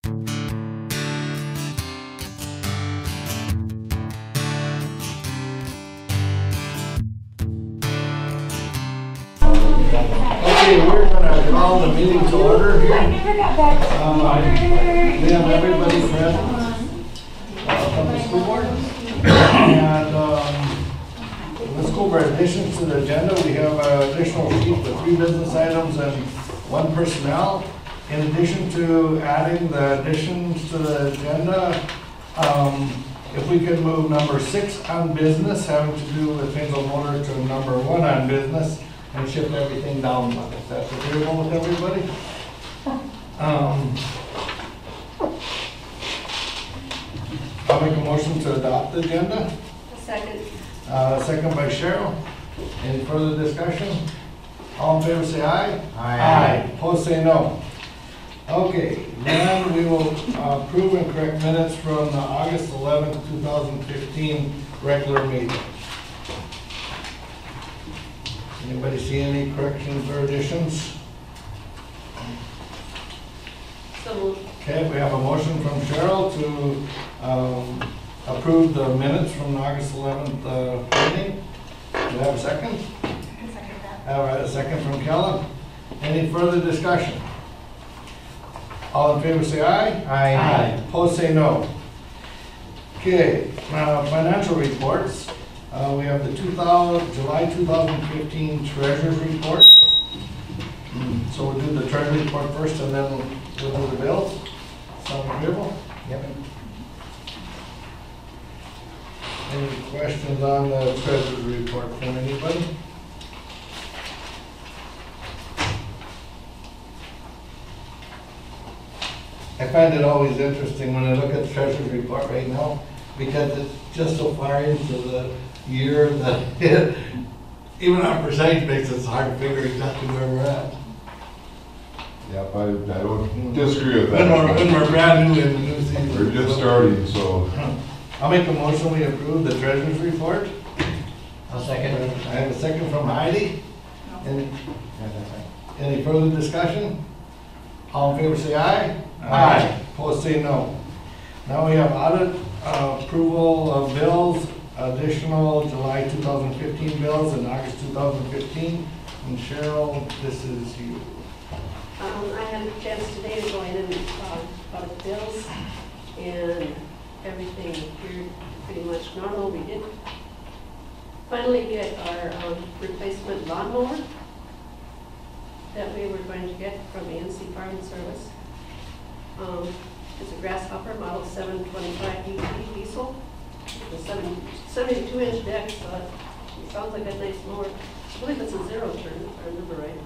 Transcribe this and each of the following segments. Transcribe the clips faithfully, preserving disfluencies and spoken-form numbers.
Okay, we're gonna call the meeting to order here. Um, we have everybody present uh, from the school board. And um, the school board additions to the agenda, we have an additional sheet with three business items and one personnel. In addition to adding the additions to the agenda, um, if we could move number six on business, having to do with Paynesville Motor, to number one on business, and shift everything down one, if that's agreeable with everybody. Um, I'll make a motion to adopt the agenda. A second. Uh, second by Cheryl. Any further discussion? All in favor say aye. Aye. Aye. Opposed say no. Okay, then we will uh, approve and correct minutes from the August eleventh, two thousand fifteen regular meeting. Anybody see any corrections or additions? So moved. Okay, we have a motion from Cheryl to um, approve the minutes from the August eleventh uh, meeting. Do we have a second? I second that. All right, a second from Kellen. Any further discussion? All in favor say aye. Aye. Aye. Opposed say no. Okay, uh, financial reports. Uh, we have the two thousand, July two thousand fifteen treasurer's report. Mm, So we'll do the treasurer's report first and then we'll do the bills. Sound agreeable? Yep. Any questions on the treasurer's report from anybody? I find it always interesting when I look at the treasurer's report right now, because it's just so far into the year that it, even on a percentage basis, it's hard to figure exactly where we're at. Yep, I, I don't disagree with When that. we're, when we're brand new in the new season. We're just starting, so. I'll make a motion, we approve the treasurer's report. I'll second. I have a second from Heidi. Any, Yeah, that's right. any further discussion? All in favor say aye. Aye. Opposed say no. Now we have audit uh, approval of bills, additional July two thousand fifteen bills and August two thousand fifteen. And Cheryl, this is you. Um, I had a chance today to go in and uh, audit bills, and everything appeared pretty much normal. We did finally get our um, replacement lawnmower that we were going to get from A N C Farm Service. Um, it's a Grasshopper model seven twenty-five D T diesel, the seven, seventy-two inch deck, so it, it sounds like a nice mower. I believe it's a zero turn, if I remember right.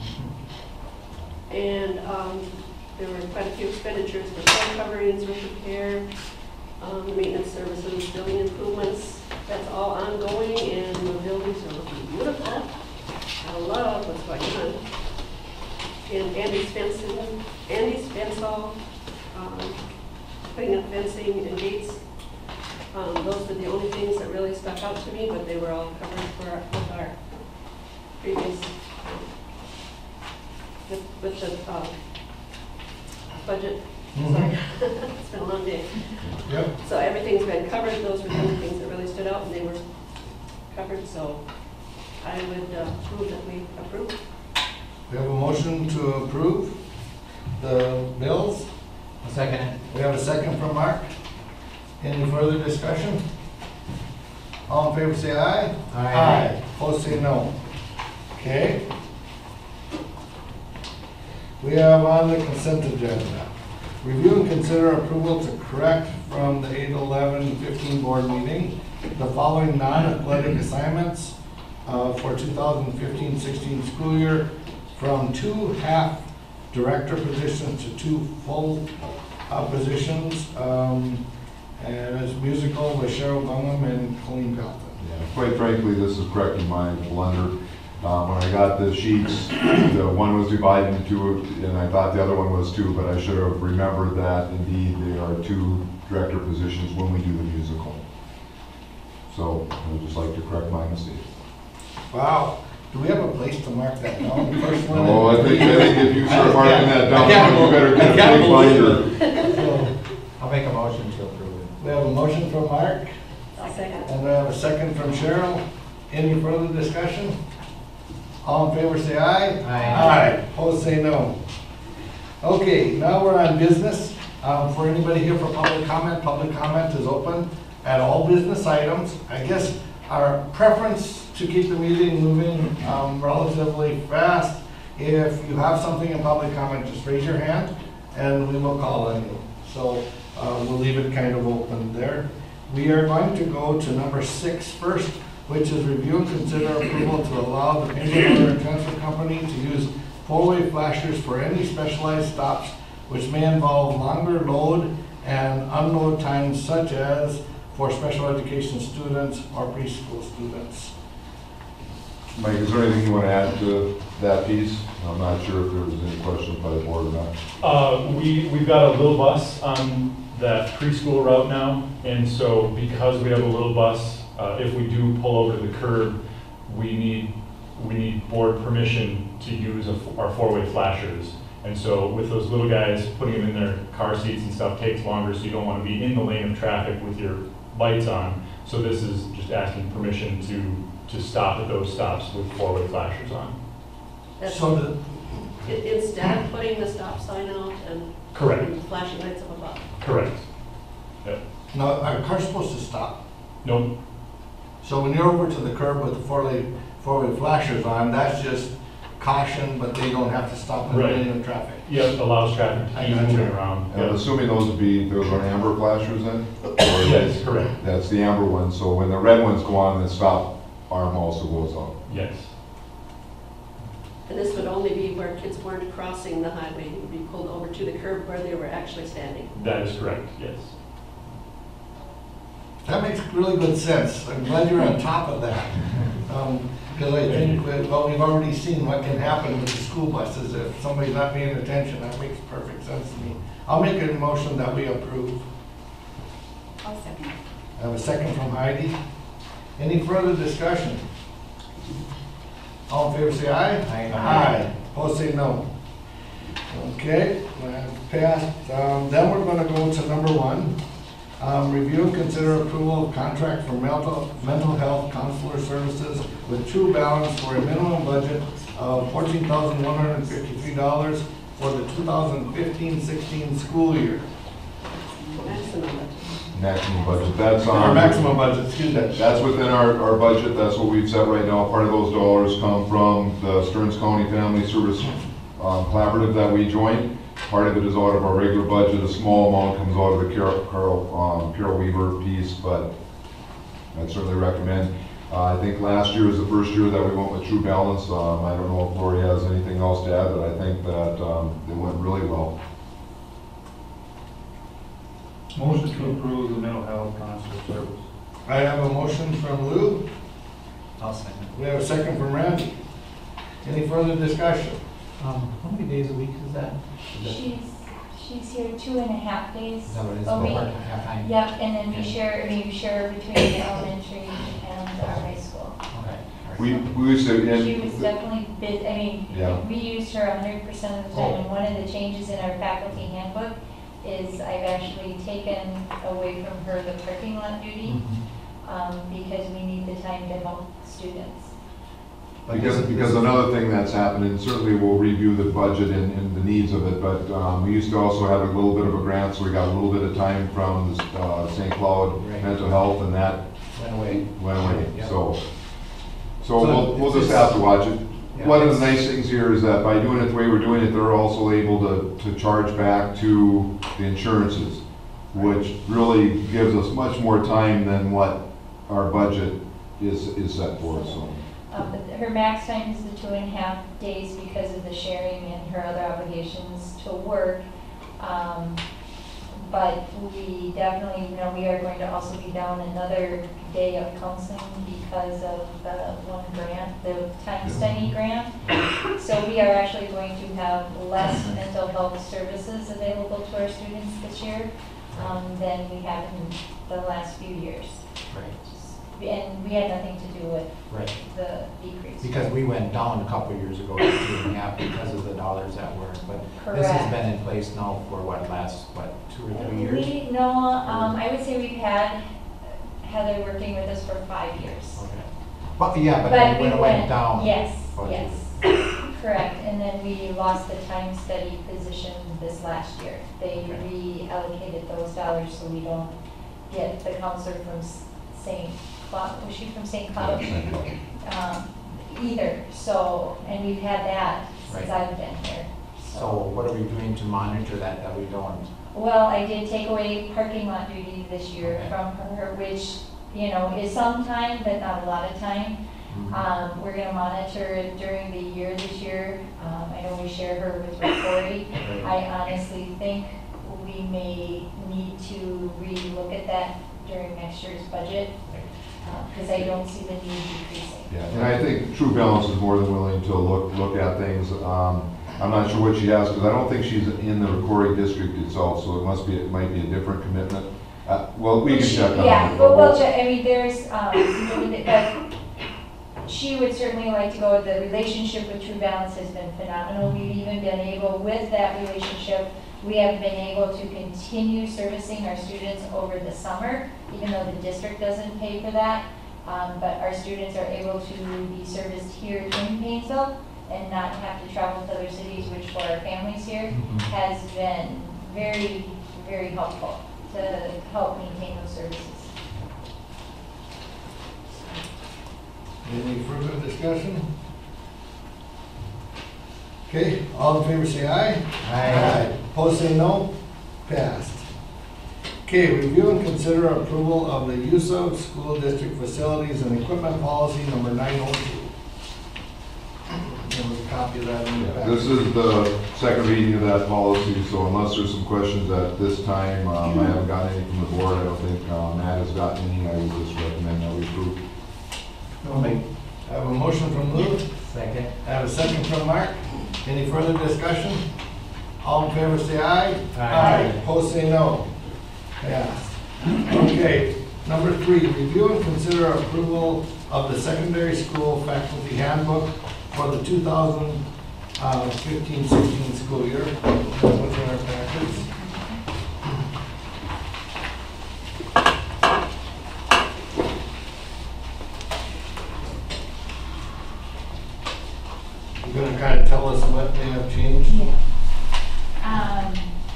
And um, there were quite a few expenditures for floor coverings, roof repair, um, maintenance services, building improvements. That's all ongoing, and the buildings are looking beautiful. I love what's going on. And Andy's fencing, Andy's fence all, um, putting up fencing and gates. Um, those were the only things that really stuck out to me, but they were all covered for our, with our previous, um, with, with the uh, budget. Mhm. Sorry, it's been a long day. Yep. So everything's been covered. Those were the only things that really stood out, and they were covered. So I would uh, move that we approve. We have a motion to approve the bills. I'll second it. We have a second from Mark. Any further discussion? All in favor say aye. Aye. Opposed say no. Okay. We have on the consent agenda. Review and consider approval to correct from the eight eleven fifteen board meeting the following non-athletic assignments uh, for two thousand fifteen sixteen school year, from two half director positions to two full uh, positions. Um, and it's musical with Cheryl Dunham and Colleen Pelton. Yeah, quite frankly, this is correcting my blunder. Uh, when I got the sheets, the one was divided into two, and I thought the other one was two, but I should have remembered that indeed they are two director positions when we do the musical. So I'd just like to correct my mistake. Wow, Do we have a place to mark that down? The first one? Oh, I think, I think if you start marking that down, I can't you better believe- I get a can't big believe binder. it. So, I'll make a motion to approve it. we have a motion from Mark, I'll second. and we have a second from Cheryl. Any further discussion? All in favor, say aye. Aye. Aye, opposed, say no. Okay, now we're on business. Um, for anybody here for public comment, public comment is open at all business items. I guess our preference to keep the meeting moving, um, relatively fast. If you have something in public comment, just raise your hand and we will call on you. So, uh, we'll leave it kind of open there. We are going to go to number six first, which is review and consider approval to allow the Paynesville Water Transfer Company to use four-way flashers for any specialized stops which may involve longer load and unload times, such as for special education students or preschool students. Mike, is there anything you want to add to that piece? I'm not sure if there was any questions by the board or not. Uh, we, we've got a little bus on that preschool route now, and so because we have a little bus, uh, if we do pull over to the curb, we need, we need board permission to use a, our four-way flashers. And so with those little guys, putting them in their car seats and stuff takes longer, so you don't want to be in the lane of traffic with your lights on. So this is just asking permission to, to stop at those stops with four-way flashers on. That's So the, i- instead of putting the stop sign out and Correct, and flashing lights up above. correct. Yep. now, are cars supposed to stop? Nope, So when you're over to the curb with the four-way, four-way flashers on, that's just caution, but they don't have to stop in the Right. lane of traffic. yep, allows traffic to I keep gotcha. moving around. And I'm Yep. assuming those would be, those are amber flashers then? Or Yes, correct, That's the amber one, so when the red ones go on, the stop arm also goes on. yes. And this would only be where kids weren't crossing the highway, it would be pulled over to the curb where they were actually standing. That is correct, yes. That makes really good sense. I'm glad you're on top of that. Um, Because I think, that, well, we've already seen what can happen with the school buses if somebody's not paying attention. That makes perfect sense to me. I'll make a motion that we approve. I'll second. I have a second from Heidi. Any further discussion? All in favor, say aye. Aye. Aye. Opposed, say no. Okay, that's passed. Um, Then we're gonna go to number one. Um, Review and consider approval of contract for mental, mental health counselor services with true balance for a minimum budget of fourteen thousand one hundred fifty-three dollars for the two thousand fifteen sixteen school year. Maximum budget. Maximum budget, that's Our on. maximum budget, excuse me. That's within our, our budget, that's what we've set right now. Part of those dollars come from the Stearns County Family Service um, Collaborative that we joined. Part of it is out of our regular budget, a small amount comes out of the Carol, Carol, um, Carol Weaver piece, but I'd certainly recommend. Uh, I think last year was the first year that we went with True Balance. Um, I don't know if Lori has anything else to add, but I think that um, it went really well. Motion to approve the mental health counselor service. I have a motion from Lou. I'll second. We have a second from Randy. Any further discussion? Um, how many days a week is that? Is that- She's, she's here two and a half days. Is that what it is? But we- Part- half-time? Yep, and then we Okay. share, we share between the elementary and our high school. Okay. all right. We, we used to, and She was definitely bid, I mean, Yeah. we used her a hundred percent of the time, and one of the changes in our faculty handbook is I've actually taken away from her the parking lot duty, Mhm. um, because we need the time to help students. But Because, this- because this- another thing that's happened, and certainly we'll review the budget and, and the needs of it, but um, we used to also have a little bit of a grant, so we got a little bit of time from uh, Saint Cloud Right. Mental Health, and that Went away. went away, Yeah. so. So So we'll, we'll just it's- have to watch it. Yeah, One of the it's- nice things here is that by doing it the way we're doing it, they're also able to, to charge back to the insurances, which really gives us much more time than what our budget is, is set for, so. Um, but her max time is the two and a half days because of the sharing and her other obligations to work. Um, but we definitely, you know, we are going to also be down another day of counseling because of the one grant, the time study grant. So we are actually going to have less mental health services available to our students this year, um, than we have in the last few years. Right. and we had nothing to do with Right. the decrease. Because we went down a couple years ago to two and a half because of the dollars that were, but this has Correct. been in place now for what, last, what, two or three years? We, no, um, I would say we've had Heather working with us for five years. Okay. But, yeah, but But then we when it went down. Yes, but- yes, correct, and then we lost the time study position this last year. They reallocated those dollars so we don't get the counselor from S- Saint Cloud, was she from Saint Cloud? Um, either, so, and we've had that since Right. I've been here, So so. what are we doing to monitor that, that we don't? Well, I did take away parking lot duty this year Okay. from her, which, you know, is some time, but not a lot of time. Mhm. Um, we're gonna monitor it during the year this year. Um, I know we share her with Corey. Right. I honestly think we may need to relook at that during next year's budget, because I don't see the need decreasing. Yeah, and I think True Balance is more than willing to look, look at things. Um, I'm not sure what she has, because I don't think she's in the recording district itself, so it must be, it might be a different commitment. Uh, well, we can check on it. Yeah, well, well, I mean, there's, um, but she would certainly like to go. The relationship with True Balance has been phenomenal. We've even been able, with that relationship, we have been able to continue servicing our students over the summer, even though the district doesn't pay for that. Um, but our students are able to be serviced here in Paynesville and not have to travel to other cities, which for our families here Mhm. has been very, very helpful to help maintain those services. Any further discussion? Okay, all in favor say aye. Aye. Opposed say no. Passed. Okay, review and consider approval of the use of school district facilities and equipment policy number nine oh two. There's a copy of that in the Yeah, back. This is the second reading of that policy, so unless there's some questions at this time, um, I haven't gotten any from the board. I don't think uh, Matt has gotten any. I would just recommend that we approve. Okay. I have a motion from Lou. Second. I have a second from Mark. Any further discussion? All in favor say aye. Aye. Opposed say no. Passed. Okay, number three, review and consider approval of the secondary school faculty handbook for the two thousand fifteen sixteen school year. That's what's in our packets. You're gonna kind of tell us what they have changed? Yeah. Um,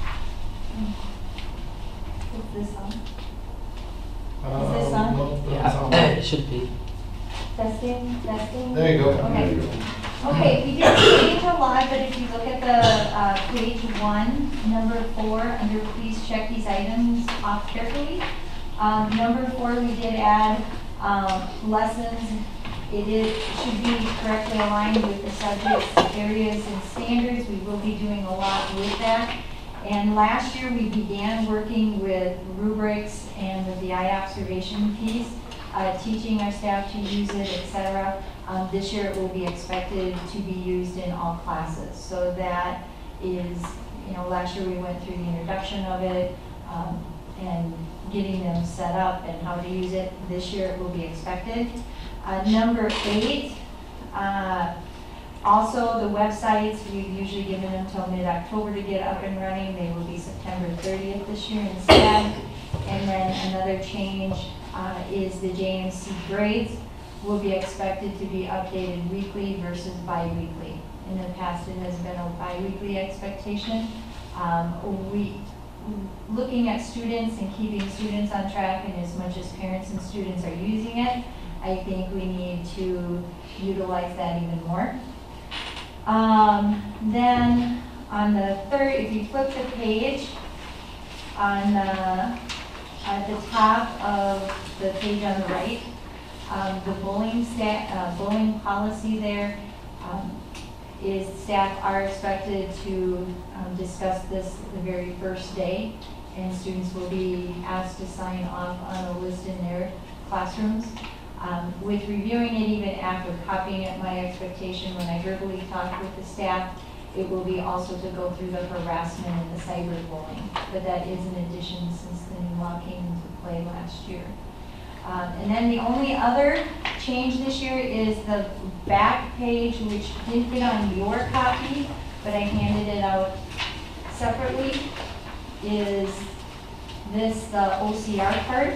is this on? Is this on? Um, no, doesn't Yeah, sound like- it should be. Testing, testing? There you go. Okay. Okay, we did change a lot, but if you look at the, uh, page one, number four, under please check these items off carefully. Um, number four, we did add, um, lessons. It is, should be correctly aligned with the subjects, areas, and standards. We will be doing a lot with that. And last year, we began working with rubrics and with the eye observation piece, uh, teaching our staff to use it, et cetera. Um, this year, it will be expected to be used in all classes. So that is, you know, last year we went through the introduction of it, um, and getting them set up and how to use it. This year, it will be expected. Uh, number eight, uh, also the websites, we've usually given them until mid-October to get up and running. They will be September thirtieth this year instead. And then another change uh, is the J M C grades will be expected to be updated weekly versus bi-weekly. In the past, it has been a bi-weekly expectation. Um, we, looking at students and keeping students on track, and as much as parents and students are using it, I think we need to utilize that even more. Um, then on the third, if you flip the page, on the, at the top of the page on the right, um, the bullying stat, uh, bullying policy there, um, is staff are expected to um, discuss this the very first day, and students will be asked to sign off on a list in their classrooms. Um, with reviewing it even after copying it, my expectation when I verbally talked with the staff, it will be also to go through the harassment and the cyberbullying. But that is an addition since the new law came into play last year. Um, and then the only other change this year is the back page, which didn't fit on your copy, but I handed it out separately, is this, the O C R part.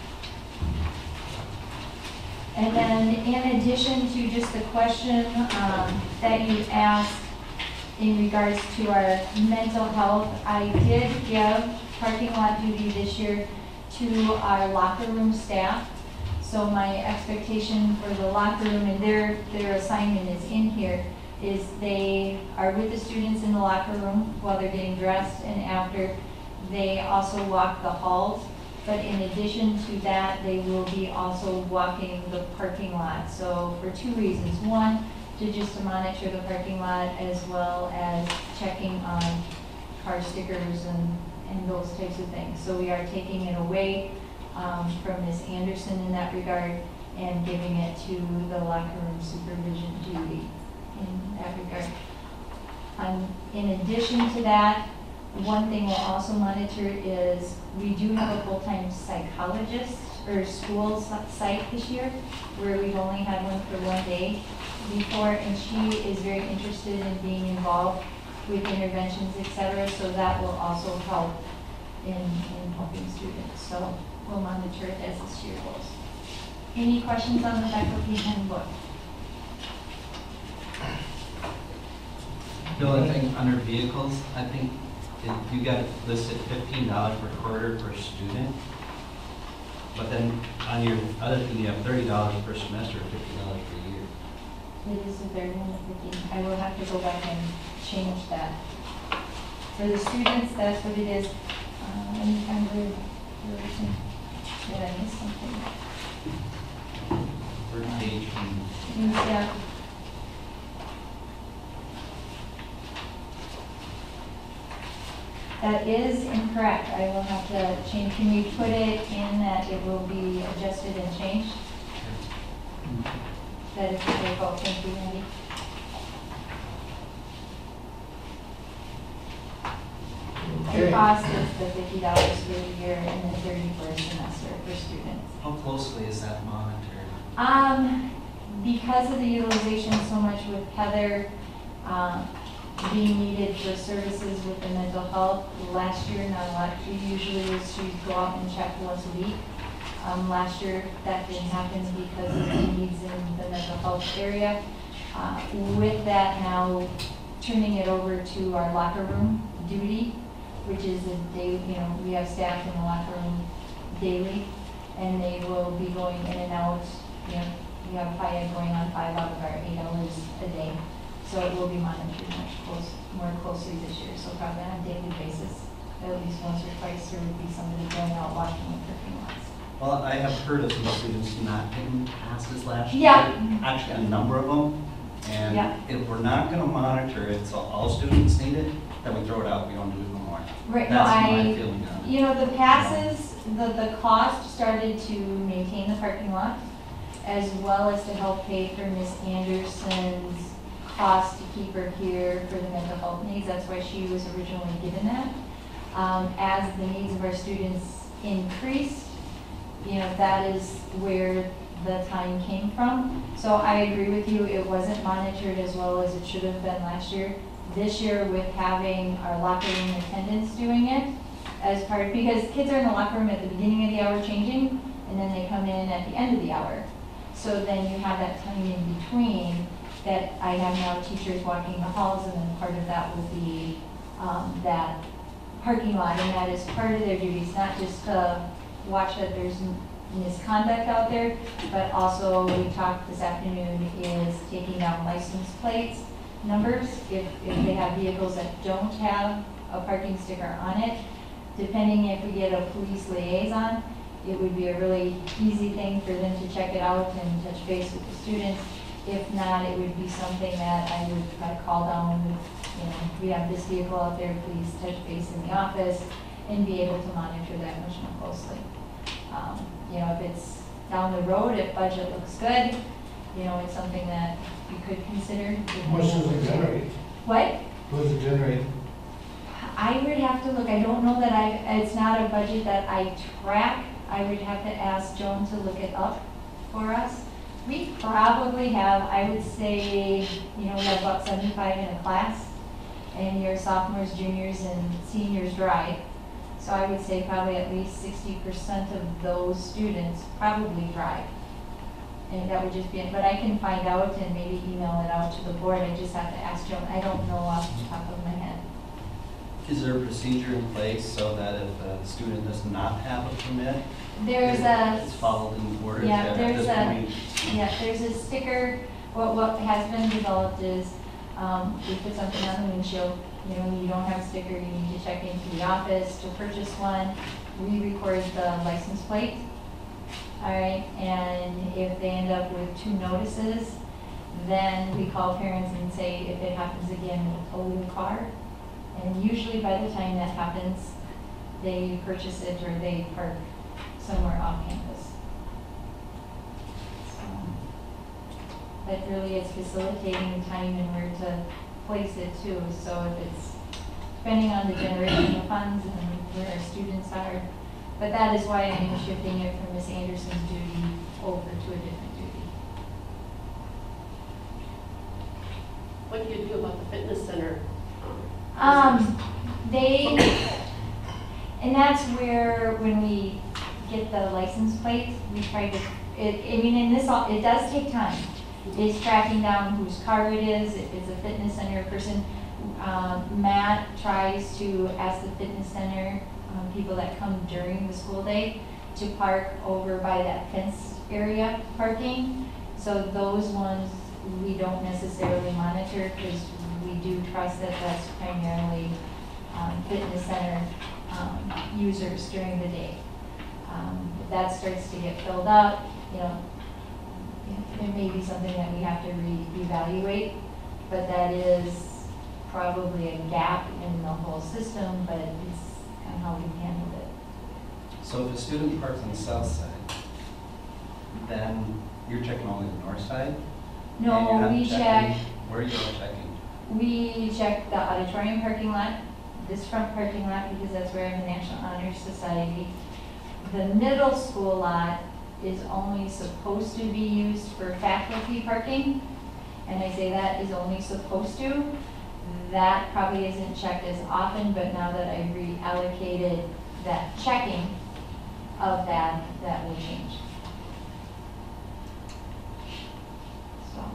And then in addition to just the question um, that you asked in regards to our mental health, I did give parking lot duty this year to our locker room staff. So my expectation for the locker room, and their, their assignment is in here, is they are with the students in the locker room while they're getting dressed, and after they also walk the halls. But in addition to that, they will be also walking the parking lot. So for two reasons. One, to just to monitor the parking lot, as well as checking on car stickers and, and those types of things. So we are taking it away um, from Miz Anderson in that regard and giving it to the locker room supervision duty in that regard. Um, in addition to that, one thing we'll also monitor is we do have a full-time psychologist or school site this year, where we've only had one for one day before, and she is very interested in being involved with interventions, et cetera, so that will also help in, in helping students. So we'll monitor it as this year goes. Any questions on the faculty handbook? The only thing under vehicles, I think it- you got it listed fifteen dollars per quarter per student. But then on your other thing, you have thirty dollars per semester, fifty dollars per year. It is the third one, the fifteen. I will have to go back and change that. For the students, that's what it is. Uh, I'm, I'm really, really, did I miss something? First page from Yeah. That is incorrect. I will have to change. Can you put it in that it will be adjusted and changed? That is the default. Thank you, Randy. The Okay. cost is the fifty dollars for the year and the thirty for a semester for students. How closely is that monitored? Um, because of the utilization so much with Heather, um, being needed for services with the mental health, last year, not a lot, she usually is, she'd go out and check once a week. Um, last year, that didn't happen because of the needs in the mental health area. Uh, with that now, turning it over to our locker room duty, which is a day, you know, we have staff in the locker room daily, and they will be going in and out, you know, we have five going on five out of our eight hours a day. So it will be monitored much close, more closely this year, so probably on a daily basis, at least once or twice, there would be somebody going out walking the parking lots. Well, I have heard of some students not getting passes last year. Yeah. Actually, a number of them. And Yeah. if we're not gonna monitor it, so all students need it, then we throw it out, we don't do it no more. Right, no, That's my I, feeling on it. you know, the passes, the, the cost started to maintain the parking lot, as well as to help pay for Miss Anderson's cost to keep her here for the mental health needs. That's why she was originally given that. Um, as the needs of our students increased, you know, that is where the time came from. So I agree with you, it wasn't monitored as well as it should have been last year. This year, with having our locker room attendants doing it as part, because kids are in the locker room at the beginning of the hour changing, and then they come in at the end of the hour. So then you have that time in between that I have now teachers walking the halls, and then part of that will be um, that parking lot, and that is part of their duties, not just to watch that there's misconduct out there, but also, we talked this afternoon, is taking down license plates numbers. If, if they have vehicles that don't have a parking sticker on it, depending if we get a police liaison, it would be a really easy thing for them to check it out and touch base with the students. If not, it would be something that I would try to call down, you know, we have this vehicle out there, please touch base in the office, and be able to monitor that much more closely. Um, you know, if it's down the road, if budget looks good, you know, it's something that you could consider. How much does it generate? What? What does it generate? I would have to look, I don't know that I, it's not a budget that I track. I would have to ask Joan to look it up for us. We probably have, I would say, you know, we have about seventy-five in a class, and your sophomores, juniors, and seniors drive. So I would say probably at least sixty percent of those students probably drive. And that would just be it, but I can find out and maybe email it out to the board. I just have to ask Joan. I don't know off the top of my head. Is there a procedure in place so that if a student does not have a permit, There's a, it's followed in order? yeah, At there's this a, point, yeah, there's a sticker. What, what has been developed is, um, we put something on the windshield. You know, when you don't have a sticker, you need to check into the office to purchase one. We record the license plate. All right, and if they end up with two notices, then we call parents and say, if it happens again, we'll tow the car. And usually by the time that happens, they purchase it or they park somewhere off campus. So, but really it's facilitating the time and where to place it too. So if it's, depending on the generation of funds and where our students are. But that is why I am shifting it from Miz Anderson's duty over to a different duty. What do you do about the fitness center? Um, they, and that's where, when we get the license plates, we try to, it, I mean, in this, all it does take time. It's tracking down whose car it is, if it's a fitness center person. Um, Matt tries to ask the fitness center, um, people that come during the school day, to park over by that fence area parking. So those ones we don't necessarily monitor because we do trust that that's primarily um, fitness center um, users during the day. Um, if that starts to get filled up, you know, it may be something that we have to re-evaluate, but that is probably a gap in the whole system, but it's kind of how we handled it. So if a student parks on the south side, then you're checking only the north side? And you're No, not we checking- check, Where are you all checking? we check the auditorium parking lot, this front parking lot, because that's where I have the National Honor Society. The middle school lot is only supposed to be used for faculty parking, and I say that is only supposed to. That probably isn't checked as often, but now that I've reallocated that checking of that, that will change. So.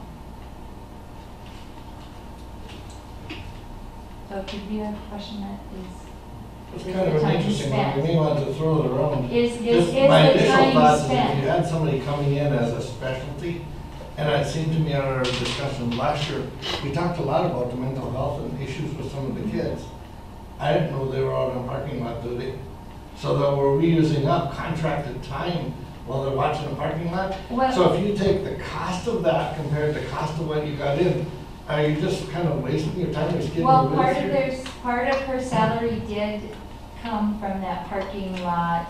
So it could be a question that is. It's is kind the of an time interesting one, spent. you may want to throw it around. Is, is, Just is my the initial time thoughts is if spent. you had somebody coming in as a specialty, and it seemed to me on our discussion last year, we talked a lot about the mental health and issues with some of the kids. I didn't know they were out on parking lot duty. So that we're reusing up contracted time while they're watching the parking lot. Well- So if you take the cost of that compared to the cost of what you got in, are you just kind of wasting your time, just getting Well, rid part of your- their, part of her salary did come from that parking lot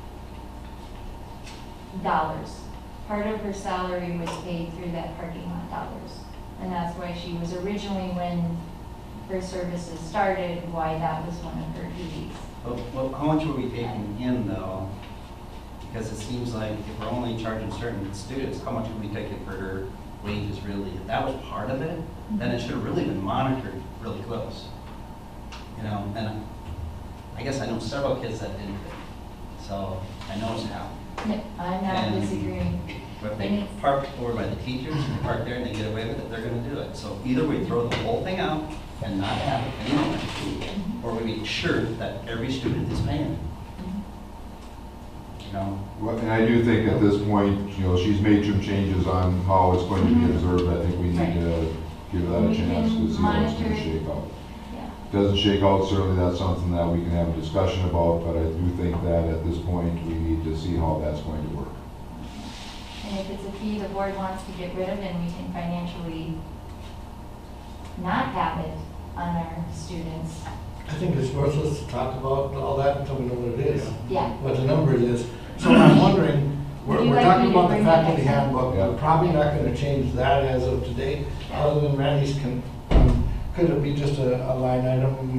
dollars. Part of her salary was paid through that parking lot dollars. And that's why she was originally, when her services started, why that was one of her duties. Well, well, how much were we taking in though? Because it seems like if we're only charging certain students, how much are we taking for her wages really? If that was part of it, then it should have really been monitored really close. You know, and I guess I know several kids that didn't, so I know it's happened. No, I'm not And- disagreeing. But if And they it's- park over by the teachers, and they park there and they get away with it, they're gonna do it. So either we throw the whole thing out and not have it anymore, or we make sure that every student is paying it. You know, Well, and I do think at this point, you know, she's made some changes on how it's going to be observed. I think we need to give that a We chance can to see how it's monitor gonna it. shake out. Yeah. Doesn't shake out, certainly that's something that we can have a discussion about, but I do think that at this point, we need to see how that's going to work. And if it's a fee the board wants to get rid of, and we can financially not have it on our students, I think it's worthless to talk about all that until we know what it is. yeah. What the number is. So I'm wondering, we're, Would you we're like talking me to about the bring that faculty next time? handbook, Yeah. we're probably not gonna change that as of today, Yeah. other than Randy's can, um, could it be just a, a line item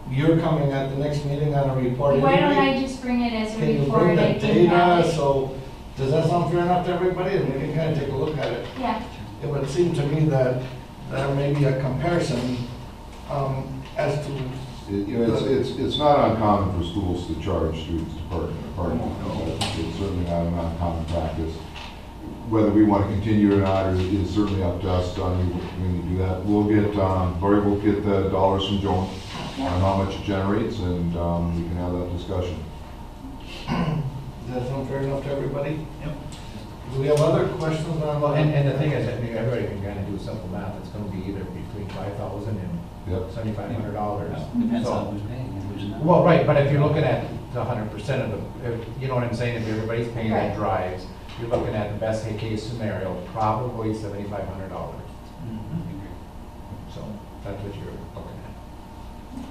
you're coming at the next meeting on a report Why don't anyway. I just bring it as a Can you report? bring I the can have data, it. so, does that sound fair enough to everybody, and we can kind of take a look at it? Yeah, It would seem to me that there may be a comparison, um, as to, It- You know, it's, it's, it's not uncommon for schools to charge students to park in a parking lot. It's certainly not an uncommon practice. Whether we want to continue or not is is certainly up to us on you when you do that. We'll get, um, Lori will get the dollars from Joan on how much it generates, and, um, we can have that discussion. does that sound fair enough to everybody? Yep. Do we have other questions on? Well, and, and the thing is, I mean, everybody can kind of do simple math, it's gonna be either between five thousand and Yep. seventy-five hundred dollars. Depends on who's paying and who's not. Well, right, but if you're looking at the hundred percent of the, if- you know what I'm saying, if everybody's paying that Right. drives, you're looking at the best case scenario, probably seventy-five hundred dollars. Mhm. So that's what you're looking at.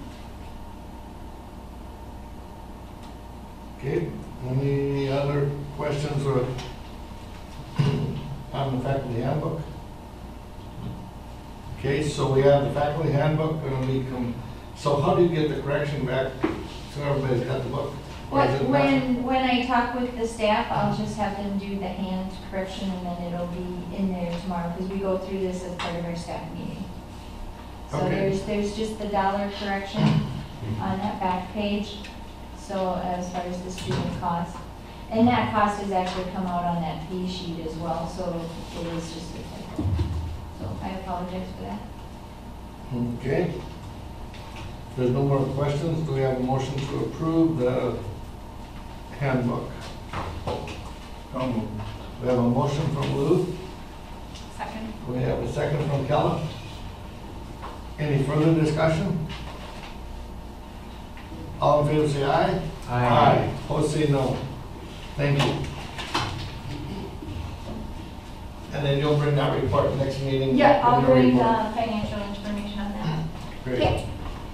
Okay, any other questions or on the faculty handbook? Okay, so we have the faculty handbook, gonna be, com- so how do you get the correction back so everybody's got the book? Or is What- it not- when, when I talk with the staff, I'll just have them do the hand correction and then it'll be in there tomorrow, because we go through this as part of our staff meeting. So Okay. there's, there's just the dollar correction on that back page, so as far as the student cost. And that cost has actually come out on that fee sheet as well, so it is just a typo. So I apologize for that. Okay. If there's no more questions, do we have a motion to approve the handbook? We have a motion from Lou. Second. We have a second from Kellen. Any further discussion? All in favor say aye. Aye. Opposed say no. Thank you. And then you'll bring that report next meeting? Yeah, I'll in your bring report. the financial information on that. Great. Yeah.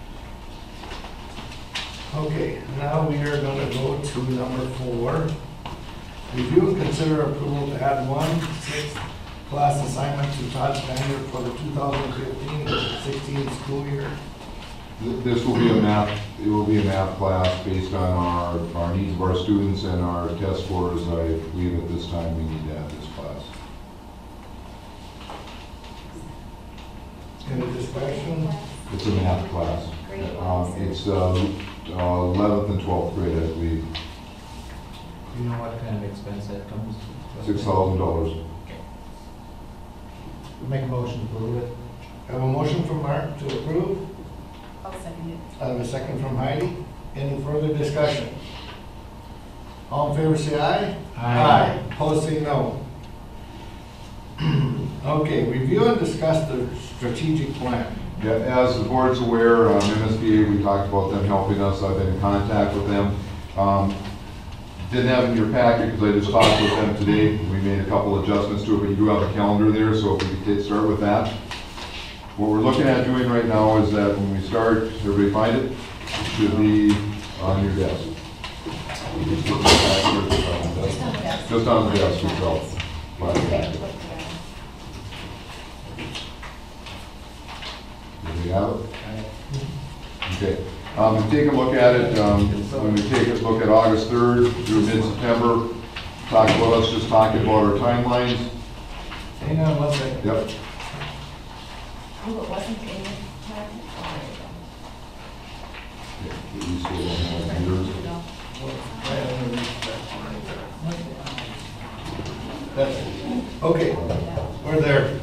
Okay, now we are gonna go to number four. Review and consider approval to add one sixth class assignment to Todd Spanier for the two thousand fifteen sixteen school year. Th- This will be a math, it will be a math class based on our, our needs of our students and our test scores. I believe at this time we need to add this class. Any discussion? It's a math class. Um, It's uh, uh, eleventh and twelfth grade, I believe, Do you know what kind of expense that comes? six thousand dollars. Make a motion to approve it. I have a motion from Mark to approve. I'll second it. I have a second from Heidi. Any further discussion? All in favor say aye. Aye. Opposed say no. Okay, review and discuss the strategic plan. Yeah, as the board's aware, um, M S B A, we talked about them helping us. I've been in contact with them. Um, Didn't have it in your packet because I just talked with them today. We made a couple adjustments to it, but you do have a calendar there, so if we could get- start with that. What we're looking at doing right now is that when we start, everybody find it? It should be on your desk. Just on the desk. Just on the desk itself. Do we have it? Okay. Um, take a look at it, um, when we take a look at August third through mid-September, talk about, us just talking about our timelines. Hang on one second. Yep. Oh, it wasn't in the packet? Oh, there you go. You still don't have yours? That's it. Okay, we're there.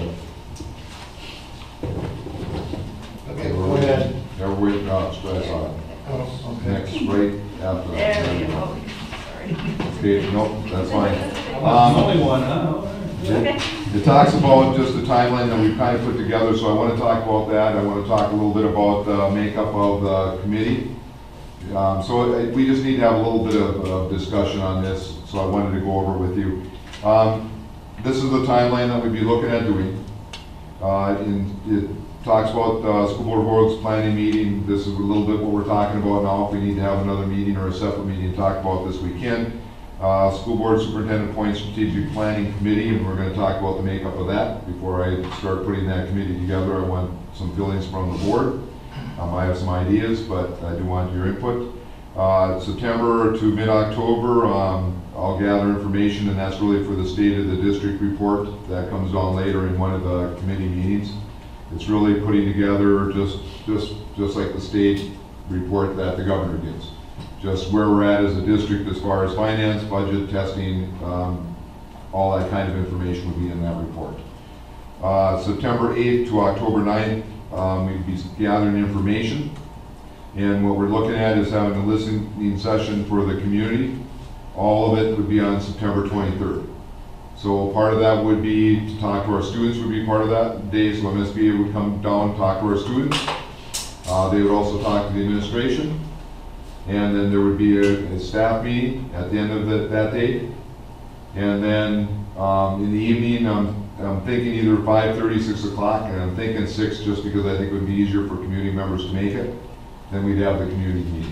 Okay, go ahead. Never wait, no, stress on it. Oh, okay. Next, right after that. There we go. Sorry. Okay, nope, that's fine. I'm the Um, only one, huh? It it talks about just the timeline that we kind of put together, so I want to talk about that. I want to talk a little bit about the makeup of the committee. Um, So uh, we just need to have a little bit of of discussion on this, so I wanted to go over with you. Um, This is the timeline that we'd be looking at doing. Uh, in- It talks about uh, school board boards planning meeting. This is a little bit what we're talking about now. If we need to have another meeting or a separate meeting to talk about this, we can. Uh, School board superintendent appoints strategic planning committee, and we're going to talk about the makeup of that. Before I start putting that committee together, I want some feelings from the board. Um, I have some ideas, but I do want your input. Uh, September to mid-October, um, I'll gather information, and that's really for the State of the District report. That comes on later in one of the committee meetings. It's really putting together just, just, just like the state report that the governor gives. Just where we're at as a district as far as finance, budget, testing, um, all that kind of information would be in that report. Uh, September eighth to October ninth, um, we'd be gathering information. And what we're looking at is having a listening session for the community. All of it would be on September twenty-third. So part of that would be to talk to our students, would be part of that day. So M S B A would come down and talk to our students. Uh, they would also talk to the administration. And then there would be a, a staff meeting at the end of the, that day. And then um, in the evening, I'm, I'm thinking either five thirty, six o'clock, and I'm thinking six just because I think it would be easier for community members to make it. Then we'd have the community meeting.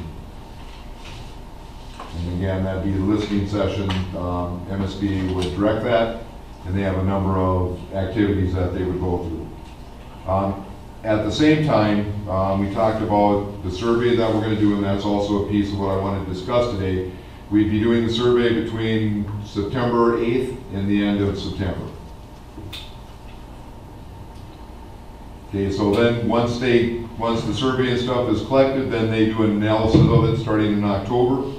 And again, that'd be a listening session. Um, M S B A would direct that, and they have a number of activities that they would go through. Um, at the same time, um, we talked about the survey that we're going to do, and that's also a piece of what I want to discuss today. We'd be doing the survey between September eighth and the end of September. Okay, so then once they, once the survey and stuff is collected, then they do an analysis of it starting in October.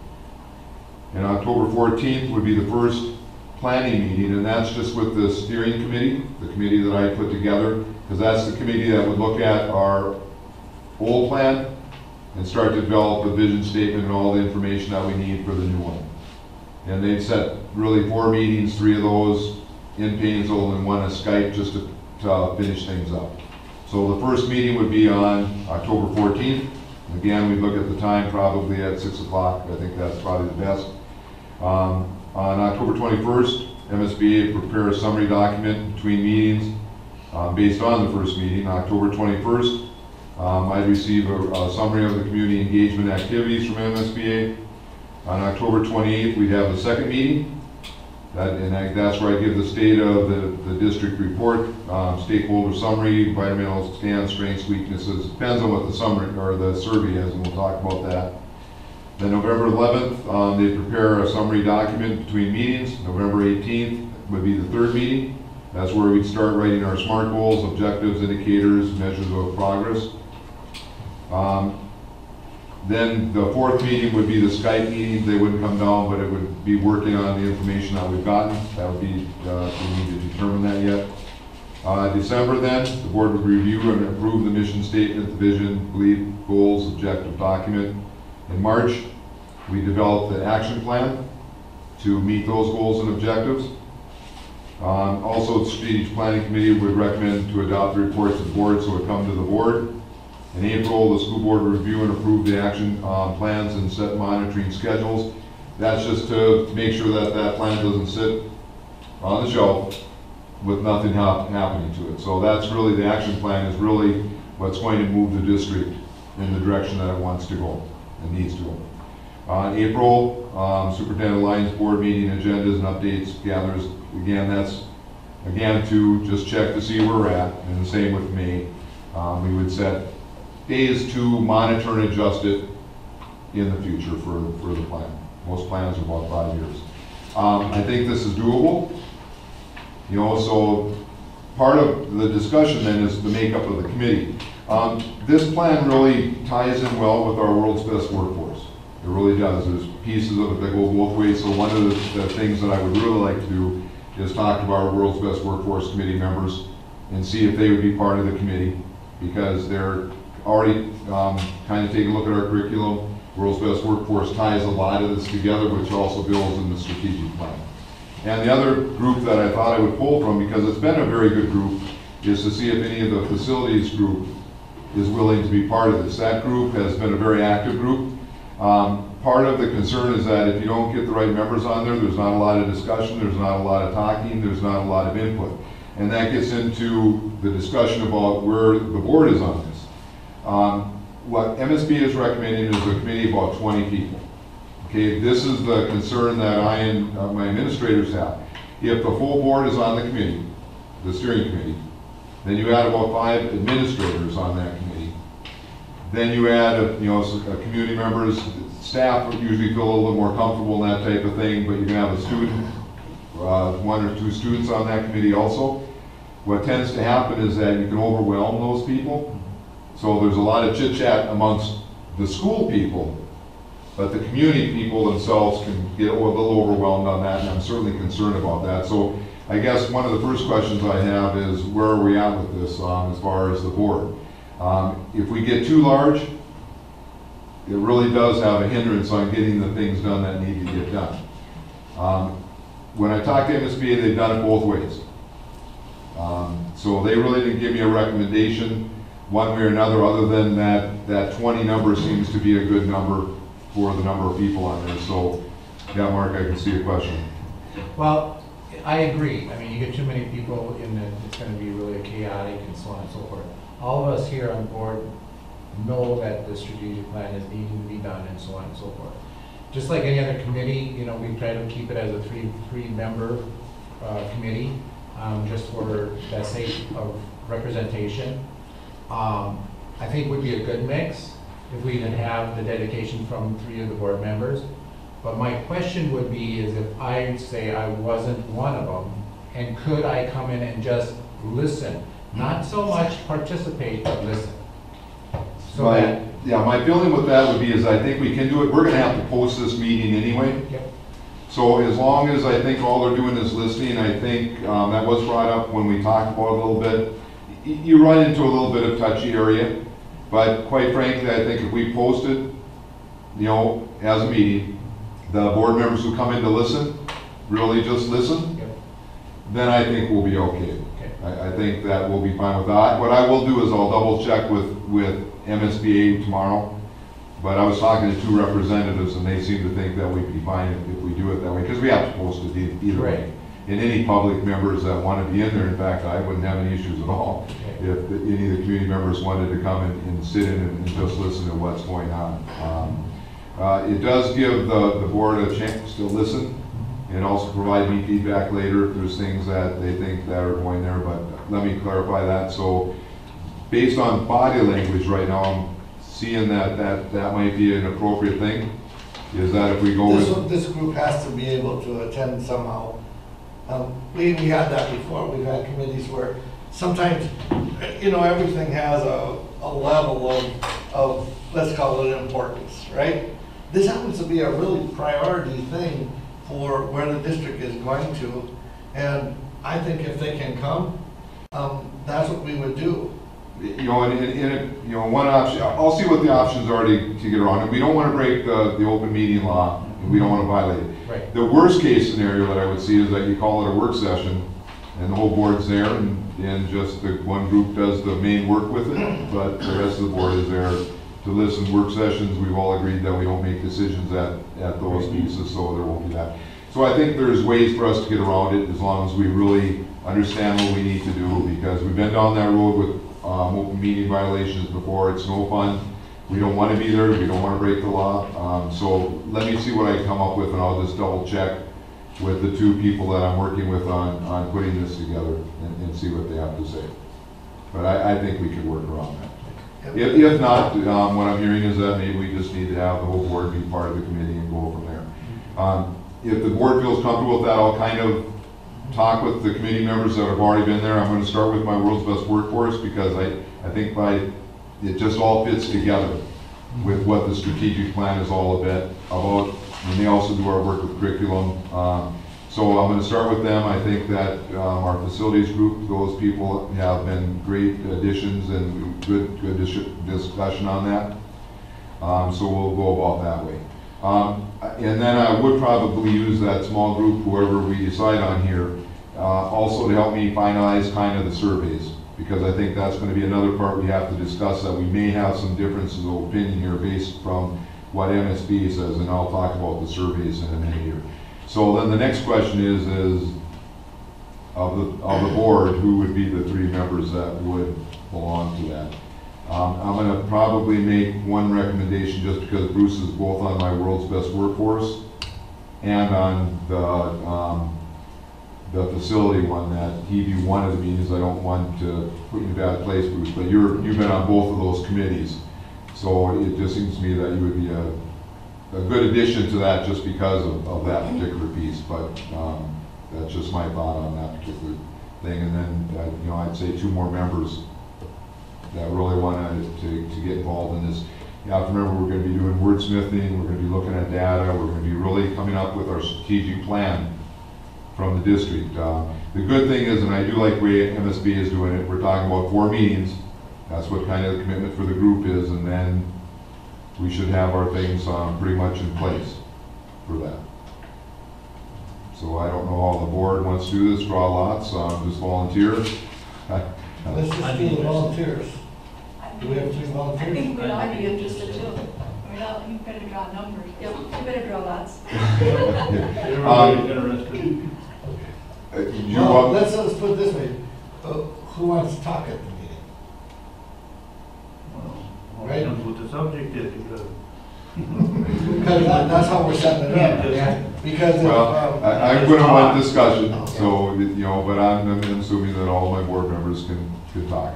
And October fourteenth would be the first planning meeting, and that's just with the steering committee, the committee that I put together, because that's the committee that would look at our old plan and start to develop a vision statement and all the information that we need for the new one. And they've set really four meetings, three of those in Paynesville and one a Skype, just to, to finish things up. So the first meeting would be on October fourteenth. Again, we look at the time probably at six o'clock. I think that's probably the best. Um, on October twenty-first, M S B A prepare a summary document between meetings um, based on the first meeting. October twenty-first, um, I'd receive a, a summary of the community engagement activities from M S B A. On October twenty-eighth, we'd have the second meeting. That, and I, that's where I give the state of the, the district report, um, stakeholder summary, environmental stance, strengths, weaknesses. Depends on what the summary or the survey is, and we'll talk about that. Then November eleventh, um, they prepare a summary document between meetings. November eighteenth would be the third meeting. That's where we'd start writing our SMART goals, objectives, indicators, measures of progress. Um, Then the fourth meeting would be the Skype meeting. They wouldn't come down, but it would be working on the information that we've gotten. That would be, uh, we need to determine that yet. Uh, December then, the board would review and approve the mission statement, the vision, belief, goals, objective document. In March, we developed the action plan to meet those goals and objectives. Um, also, the strategic planning committee would recommend to adopt the report to the board, so it come to the board. In April, the school board will review and approve the action um, plans and set monitoring schedules. That's just to make sure that that plan doesn't sit on the shelf with nothing ha happening to it. So that's really, the action plan is really what's going to move the district in the direction that it wants to go and needs to go. Uh, in April, um, Superintendent Alliance Board meeting agendas and updates gathers. Again, that's again to just check to see where we're at, and the same with May. Um, we would set days to monitor and adjust it in the future for, for the plan. Most plans are about five years. Um, I think this is doable. You know, so part of the discussion then is the makeup of the committee. Um, this plan really ties in well with our world's best workforce. It really does. There's pieces of it that go both ways. So one of the, the things that I would really like to do is talk to our world's best workforce committee members and see if they would be part of the committee, because they're already um, kind of taking a look at our curriculum. World's Best Workforce ties a lot of this together, which also builds in the strategic plan. And the other group that I thought I would pull from, because it's been a very good group, is to see if any of the facilities group is willing to be part of this. That group has been a very active group. Um, part of the concern is that if you don't get the right members on there, there's not a lot of discussion, there's not a lot of talking, there's not a lot of input. And that gets into the discussion about where the board is on this. Um, what M S B is recommending is a committee of about twenty people. Okay, this is the concern that I and uh, my administrators have. If the full board is on the committee, the steering committee, then you add about five administrators on that committee. then you add, a, you know, s- a community members, staff usually feel a little more comfortable in that type of thing, but you can have a student, uh, one or two students on that committee also. What tends to happen is that you can overwhelm those people. So there's a lot of chit chat amongst the school people, but the community people themselves can get a little overwhelmed on that, and I'm certainly concerned about that. So I guess one of the first questions I have is, where are we at with this um, as far as the board? Um, if we get too large, it really does have a hindrance on getting the things done that need to get done. Um, when I talked to M S B A, they've done it both ways. Um, so they really didn't give me a recommendation one way or another, other than that that twenty number seems to be a good number for the number of people on there. So, yeah, Mark, I can see a question. Well, I agree. I mean, you get too many people in it, it's gonna be really chaotic and so on and so forth. All of us here on board know that the strategic plan is needing to be done and so on and so forth. Just like any other committee, you know, we try to keep it as a three, three member, uh, committee, um, just for the sake of representation. Um, I think would be a good mix if we didn't have the dedication from three of the board members. But my question would be is if I say I wasn't one of them, and could I come in and just listen? Not so much participate, but listen. So My- that, Yeah, my feeling with that would be is I think we can do it. We're gonna have to post this meeting anyway. yep, So as long as I think all they're doing is listening, I think um, that was brought up when we talked about it a little bit. Y- You run into a little bit of touchy area, but quite frankly, I think if we post it, you know, as a meeting, the board members who come in to listen, really just listen, yep, then I think we'll be okay. okay. I, I think that we'll be fine with that. What I will do is I'll double check with, with M S B A tomorrow, but I was talking to two representatives and they seem to think that we'd be fine if, if we do it that way, because we have to post it e- either way. Right. And any public members that want to be in there, in fact, I wouldn't have any issues at all Okay. if the- any of the community members wanted to come and, and sit in and, and just listen to what's going on. Um, uh, it does give the, the board a chance to listen and also provide me feedback later if there's things that they think that are going there, but let me clarify that. So based on body language right now, I'm seeing that that, that might be an appropriate thing, is that if we go This, with... one- this group has to be able to attend somehow. Um, we, we had that before. We've had committees where sometimes, you know, everything has a, a level of, of, let's call it importance, right? This happens to be a really priority thing for where the district is going to. And I think if they can come, um, that's what we would do. You know, and, and, and, you know, one option, I'll see what the options are to, to get around it. We don't want to break the, the open meeting law, and we don't want to violate it. Right. The worst case scenario that I would see is that you call it a work session, and the whole board's there, and, and just the one group does the main work with it, but the rest of the board is there to listen. Work sessions, we've all agreed that we don't make decisions at, at those pieces, so there won't be that. So I think there's ways for us to get around it as long as we really understand what we need to do, because we've been down that road with um, open meeting violations before. It's no fun. We don't want to be there. We don't want to break the law. Um, so let me see what I come up with, and I'll just double check with the two people that I'm working with on, on putting this together and, and see what they have to say. But I, I think we could work around that. If, if not, um, what I'm hearing is that maybe we just need to have the whole board be part of the committee and go from there. Um, if the board feels comfortable with that, I'll kind of talk with the committee members that have already been there. I'm going to start with my world's best workforce, because I, I think by it just all fits together with what the strategic plan is all about. about and they also do our work with curriculum. Um, so I'm going to start with them. I think that um, our facilities group, those people have been great additions and good, good dis discussion on that. Um, so we'll go about that way. Um, and then I would probably use that small group, whoever we decide on here, uh, also to help me finalize kind of the surveys, because I think that's going to be another part we have to discuss, that we may have some differences of opinion here based from what M S B says, and I'll talk about the surveys in a minute here. So then the next question is, is of the, of the board, who would be the three members that would belong to that? Um, I'm going to probably make one recommendation, just because Bruce is both on my world's best workforce and on the um, the facility one, that he be one of the meetings. I don't want to put you in a bad place, Bruce, but you're you've been on both of those committees, So it just seems to me that you would be a, a good addition to that just because of, of that particular piece. But um, that's just my thought on that particular thing. And then, uh, you know, I'd say two more members that really want to, to get involved in this. You have to remember, we're going to be doing wordsmithing, we're going to be looking at data, we're going to be really coming up with our strategic plan from the district. Uh, the good thing is, and I do like the way M S B is doing it, we're talking about four meetings. That's what kind of the commitment for the group is, and then we should have our things um, pretty much in place for that. So I don't know how the board wants to do this, draw lots, um, just volunteer. Let's just do the volunteers. Do we have three I volunteers? think we'd all be interested too. Well, you better draw numbers. Yep, you better draw lots. Everybody's interested. Uh, you Well, want- let's, let's put it this way. Uh, who wants to talk at the meeting? Well, Right. depends what the subject is, because Because that- that's how we're setting it up. Yeah. Because if, Well, um, I, I'm going to want discussion, so, you know, but I'm, I'm assuming that all my board members can, can talk.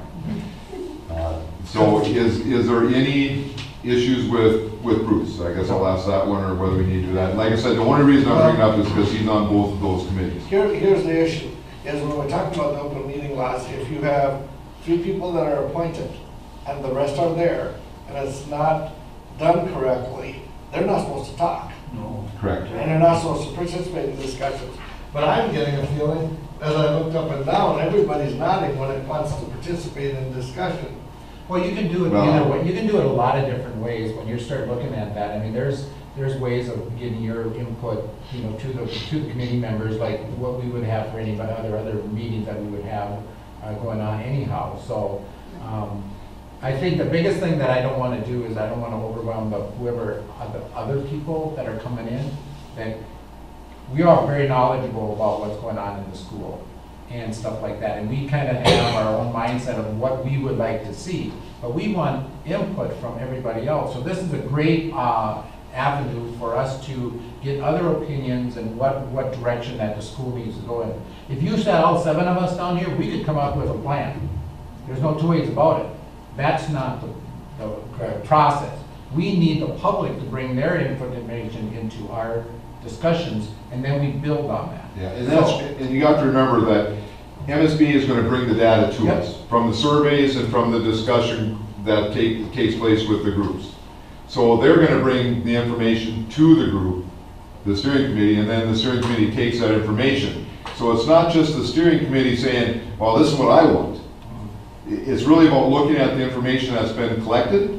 Uh, So is, is there any issues with, with Bruce? I guess I'll ask that one, or whether we need to do that. Like I said, the only reason I'm bringing it up is because he's on both of those committees. Here, here's the issue, is when we're talking about the open meeting laws, if you have three people that are appointed and the rest are there, and it's not done correctly, they're not supposed to talk. no. Correct. And they're not supposed to participate in discussions. But I'm getting a feeling, as I looked up and down, everybody's nodding when it wants to participate in discussion. Well, you can do it Well- either way. You can do it a lot of different ways when you start looking at that. I mean, there's, there's ways of getting your input, you know, to the, to the committee members, like what we would have for any other, other meetings that we would have uh, going on anyhow. So, um, I think the biggest thing that I don't want to do is I don't want to overwhelm the whoever, other, other people that are coming in, that we are very knowledgeable about what's going on in the school and stuff like that. And we kind of have our own mindset of what we would like to see, but we want input from everybody else. So this is a great uh, avenue for us to get other opinions and what, what direction that the school needs to go in. If you sat all seven of us down here, we could come up with a plan. There's no two ways about it. That's not the, the correct process. We need the public to bring their input information into our discussions, and then we build on that. Yeah, and that's, and you have to remember that M S B is going to bring the data to Yep. us from the surveys and from the discussion that take, takes place with the groups. So they're going to bring the information to the group, the steering committee, and then the steering committee takes that information. So it's not just the steering committee saying, well, this is what I want. It's really about looking at the information that's been collected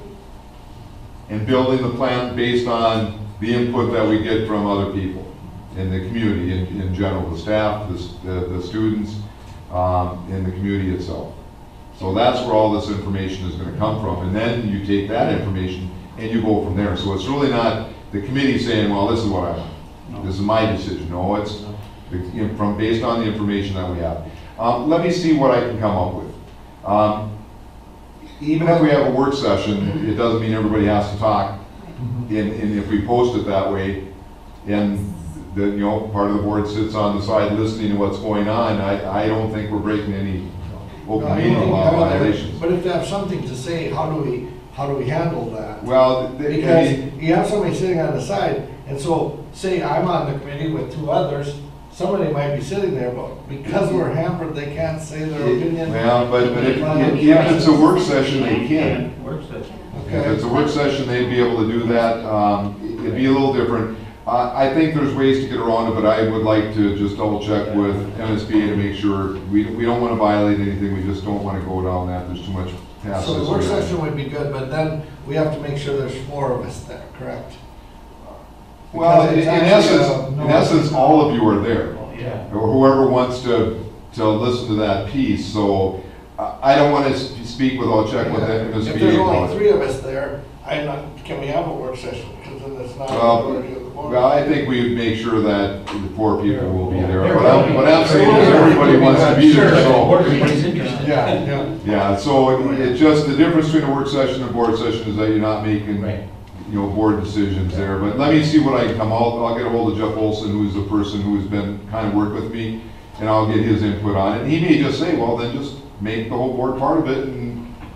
and building the plan based on the input that we get from other people in the community, in, in general, the staff, the, the, the students, um, and the community itself. So that's where all this information is going to come from, and then you take that information and you go from there. So it's really not the committee saying, well, this is what I want. This is my decision. No, it's the, from based on the information that we have. Um, let me see what I can come up with. Um, even if we have a work session, it doesn't mean everybody has to talk. And, and if we post it that way, and the, you know, part of the board sits on the side listening to what's going on, I, I don't think we're breaking any open No, I meeting don't law think- violations. But if they have something to say, how do we, how do we handle that? Well, th- I Because mean, you have somebody sitting on the side, and so, say I'm on the committee with two others, somebody might be sitting there, but because we're hampered, they can't say their opinion. well, but, but if, if if it's a work session, they can. Work session. If it's a work session, they'd be able to do that. Um, it'd be a little different. Uh, I think there's ways to get around it, but I would like to just double check with M S B A to make sure, we, we don't want to violate anything, we just don't want to go down that, there's too much past So this. the work session would be good, but then we have to make sure there's four of us there, correct? Well, in in Because it's essence, actually, uh, in no- essence, all of you are there, Yeah. or whoever wants to, to listen to that piece, so I I don't want to speak without checking with M S B A. If there's about only it. three of us there, I'm not, can we have a work session? Because then it's not. Well, majority of the board. Well, I think we would make sure that the four people will be there. There What will I'm, be. what I'm saying is everybody wants to be there, so. Everybody's interested. Yeah, yeah. Yeah, so it just, the difference between a work session and a board session is that you're not making, Right. you know, board decisions there. But let me see what I can come, I'll, I'll get a hold of Jeff Olson, who's the person who's been, kind of worked with me, and I'll get his input on it. And he may just say, well, then just make the whole board part of it and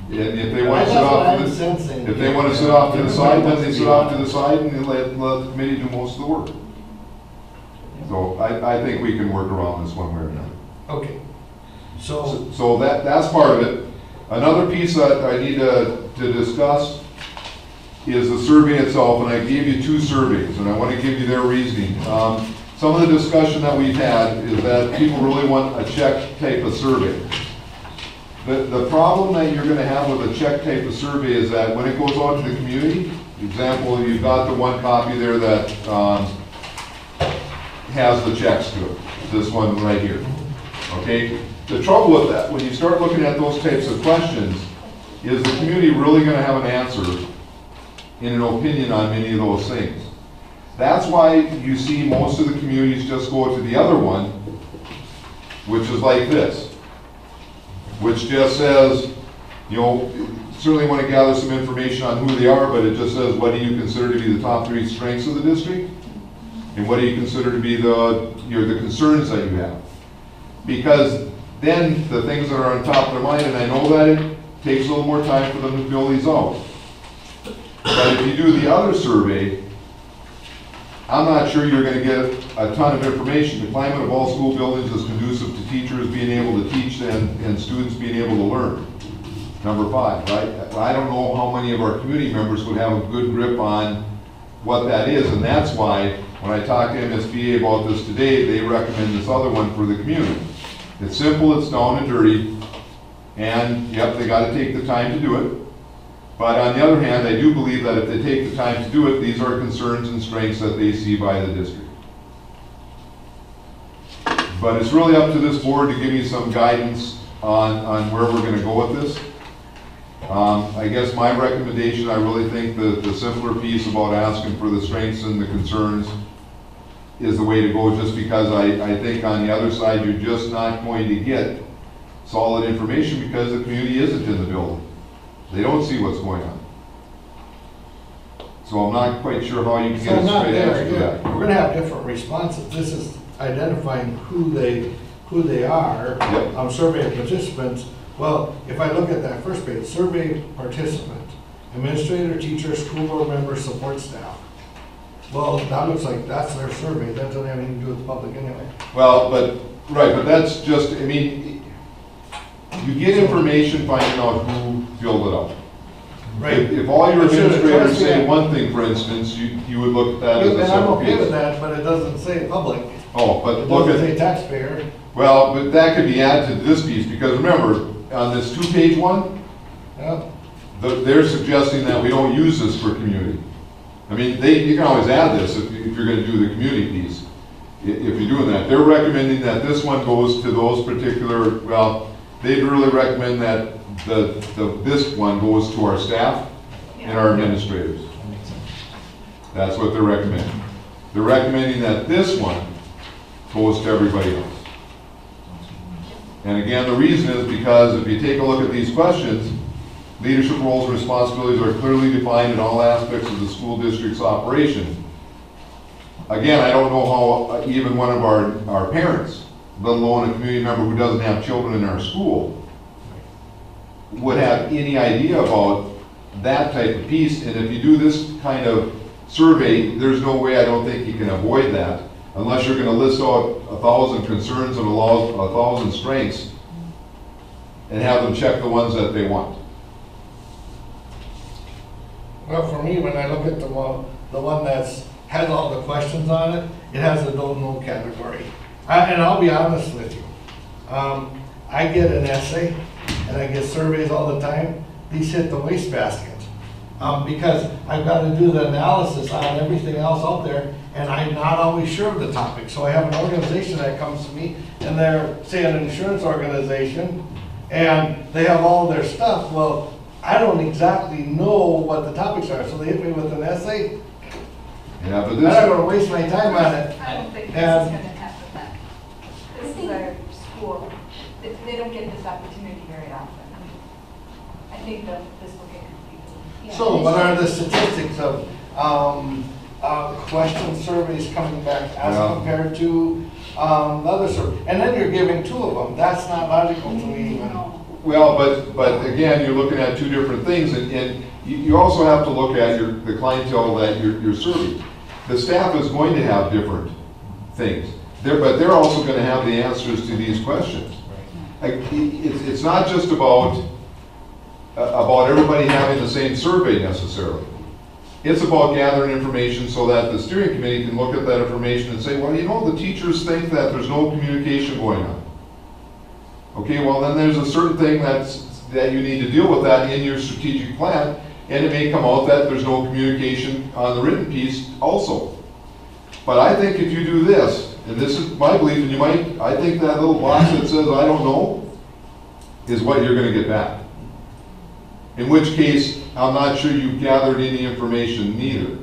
And if they want to sit That's what off I'm to the, sensing. if they want to sit off to the side, then they sit off to the side and let, let the committee do most of the work. So I, I think we can work around this one way or another. Okay. So, So so that, that's part of it. Another piece that I need to, to discuss is the survey itself, and I gave you two surveys, and I want to give you their reasoning. Um, some of the discussion that we've had is that people really want a check type of survey. The, the problem that you're going to have with a check type of survey is that when it goes out to the community, example, you've got the one copy there that um, has the checks to it, this one right here, okay? The trouble with that, when you start looking at those types of questions, is the community really going to have an answer in an opinion on many of those things? That's why you see most of the communities just go to the other one, which is like this, which just says, you know, certainly want to gather some information on who they are, but it just says, what do you consider to be the top three strengths of the district? And what do you consider to be the, you know, the concerns that you have? Because then the things that are on top of their mind, and I know that it takes a little more time for them to fill these out. But if you do the other survey, I'm not sure you're going to get a ton of information. The climate of all school buildings is conducive to teachers being able to teach and, and students being able to learn. Number five, right? I don't know how many of our community members would have a good grip on what that is, and that's why when I talked to M S B A about this today, they recommend this other one for the community. It's simple, it's down and dirty, and yep, they got to take the time to do it. But on the other hand, I do believe that if they take the time to do it, these are concerns and strengths that they see by the district. But it's really up to this board to give me some guidance on, on where we're going to go with this. Um, I guess my recommendation, I really think that the simpler piece about asking for the strengths and the concerns is the way to go, just because I, I think on the other side, you're just not going to get solid information because the community isn't in the building. They don't see what's going on. So I'm not quite sure how you can so get a not straight there, answer to yeah. that. We're gonna have different responses. This is identifying who they, who they are. Yep. Um, survey participants. Well, if I look at that first page, survey participant, administrator, teacher, school board member, support staff. Well, that looks like that's their survey. That doesn't have anything to do with the public anyway. Well, but, right, but that's just, I mean, you get information finding out who filled it out. Right. If, if all your But should it administrators trust say me? one thing, for instance, you, you would look at that as a And I'm separate okay with piece. that, but it doesn't say public. Oh, but It look doesn't at, say taxpayer. well, but that could be added to this piece, because remember, on this two-page one, Yeah. the- they're suggesting that we don't use this for community. I mean, they, you can always add this if, if you're gonna do the community piece, i- if you're doing that. They're recommending that this one goes to those particular, well, they'd really recommend that the, the, this one goes to our staff and our administrators. That makes sense. That's what they're recommending. They're recommending that this one goes to everybody else. And again, the reason is because if you take a look at these questions, leadership roles and responsibilities are clearly defined in all aspects of the school district's operation. Again, I don't know how even one of our, our parents, let alone a community member who doesn't have children in our school, would have any idea about that type of piece. And if you do this kind of survey, there's no way I don't think you can avoid that, unless you're going to list out a thousand concerns and allow a thousand strengths and have them check the ones that they want. Well, for me, when I look at the one, the one that's, has all the questions on it, it has a don't know category. I, and I'll be honest with you. Um, I get an essay and I get surveys all the time. These hit the wastebasket. Um, because I've got to do the analysis on everything else out there, and I'm not always sure of the topic. So I have an organization that comes to me, and they're, say, an insurance organization, and they have all their stuff. Well, I don't exactly know what the topics are, so they hit me with an essay. Yeah, but I'm not this, going to waste my time on it. I don't think this is And- gonna happen then. This is our school. They, they don't get this opportunity very often. I think that this will get completed. So what are the statistics of um, uh, question surveys coming back as Yeah. compared to um, the other survey? And then you're giving two of them. That's not logical to me even. No. Well, but, but again, you're looking at two different things, and, and you, you also have to look at your, the clientele that you're, you're serving. The staff is going to have different things, they're, but they're also going to have the answers to these questions. Like, it's, it's not just about, uh, about everybody having the same survey necessarily. It's about gathering information so that the steering committee can look at that information and say, well, you know, the teachers think that there's no communication going on. Okay, well then there's a certain thing that's, that you need to deal with that in your strategic plan, and it may come out that there's no communication on the written piece also. But I think if you do this, and this is my belief, and you might, I think that little box that says I don't know is what you're gonna get back. In which case, I'm not sure you've gathered any information neither.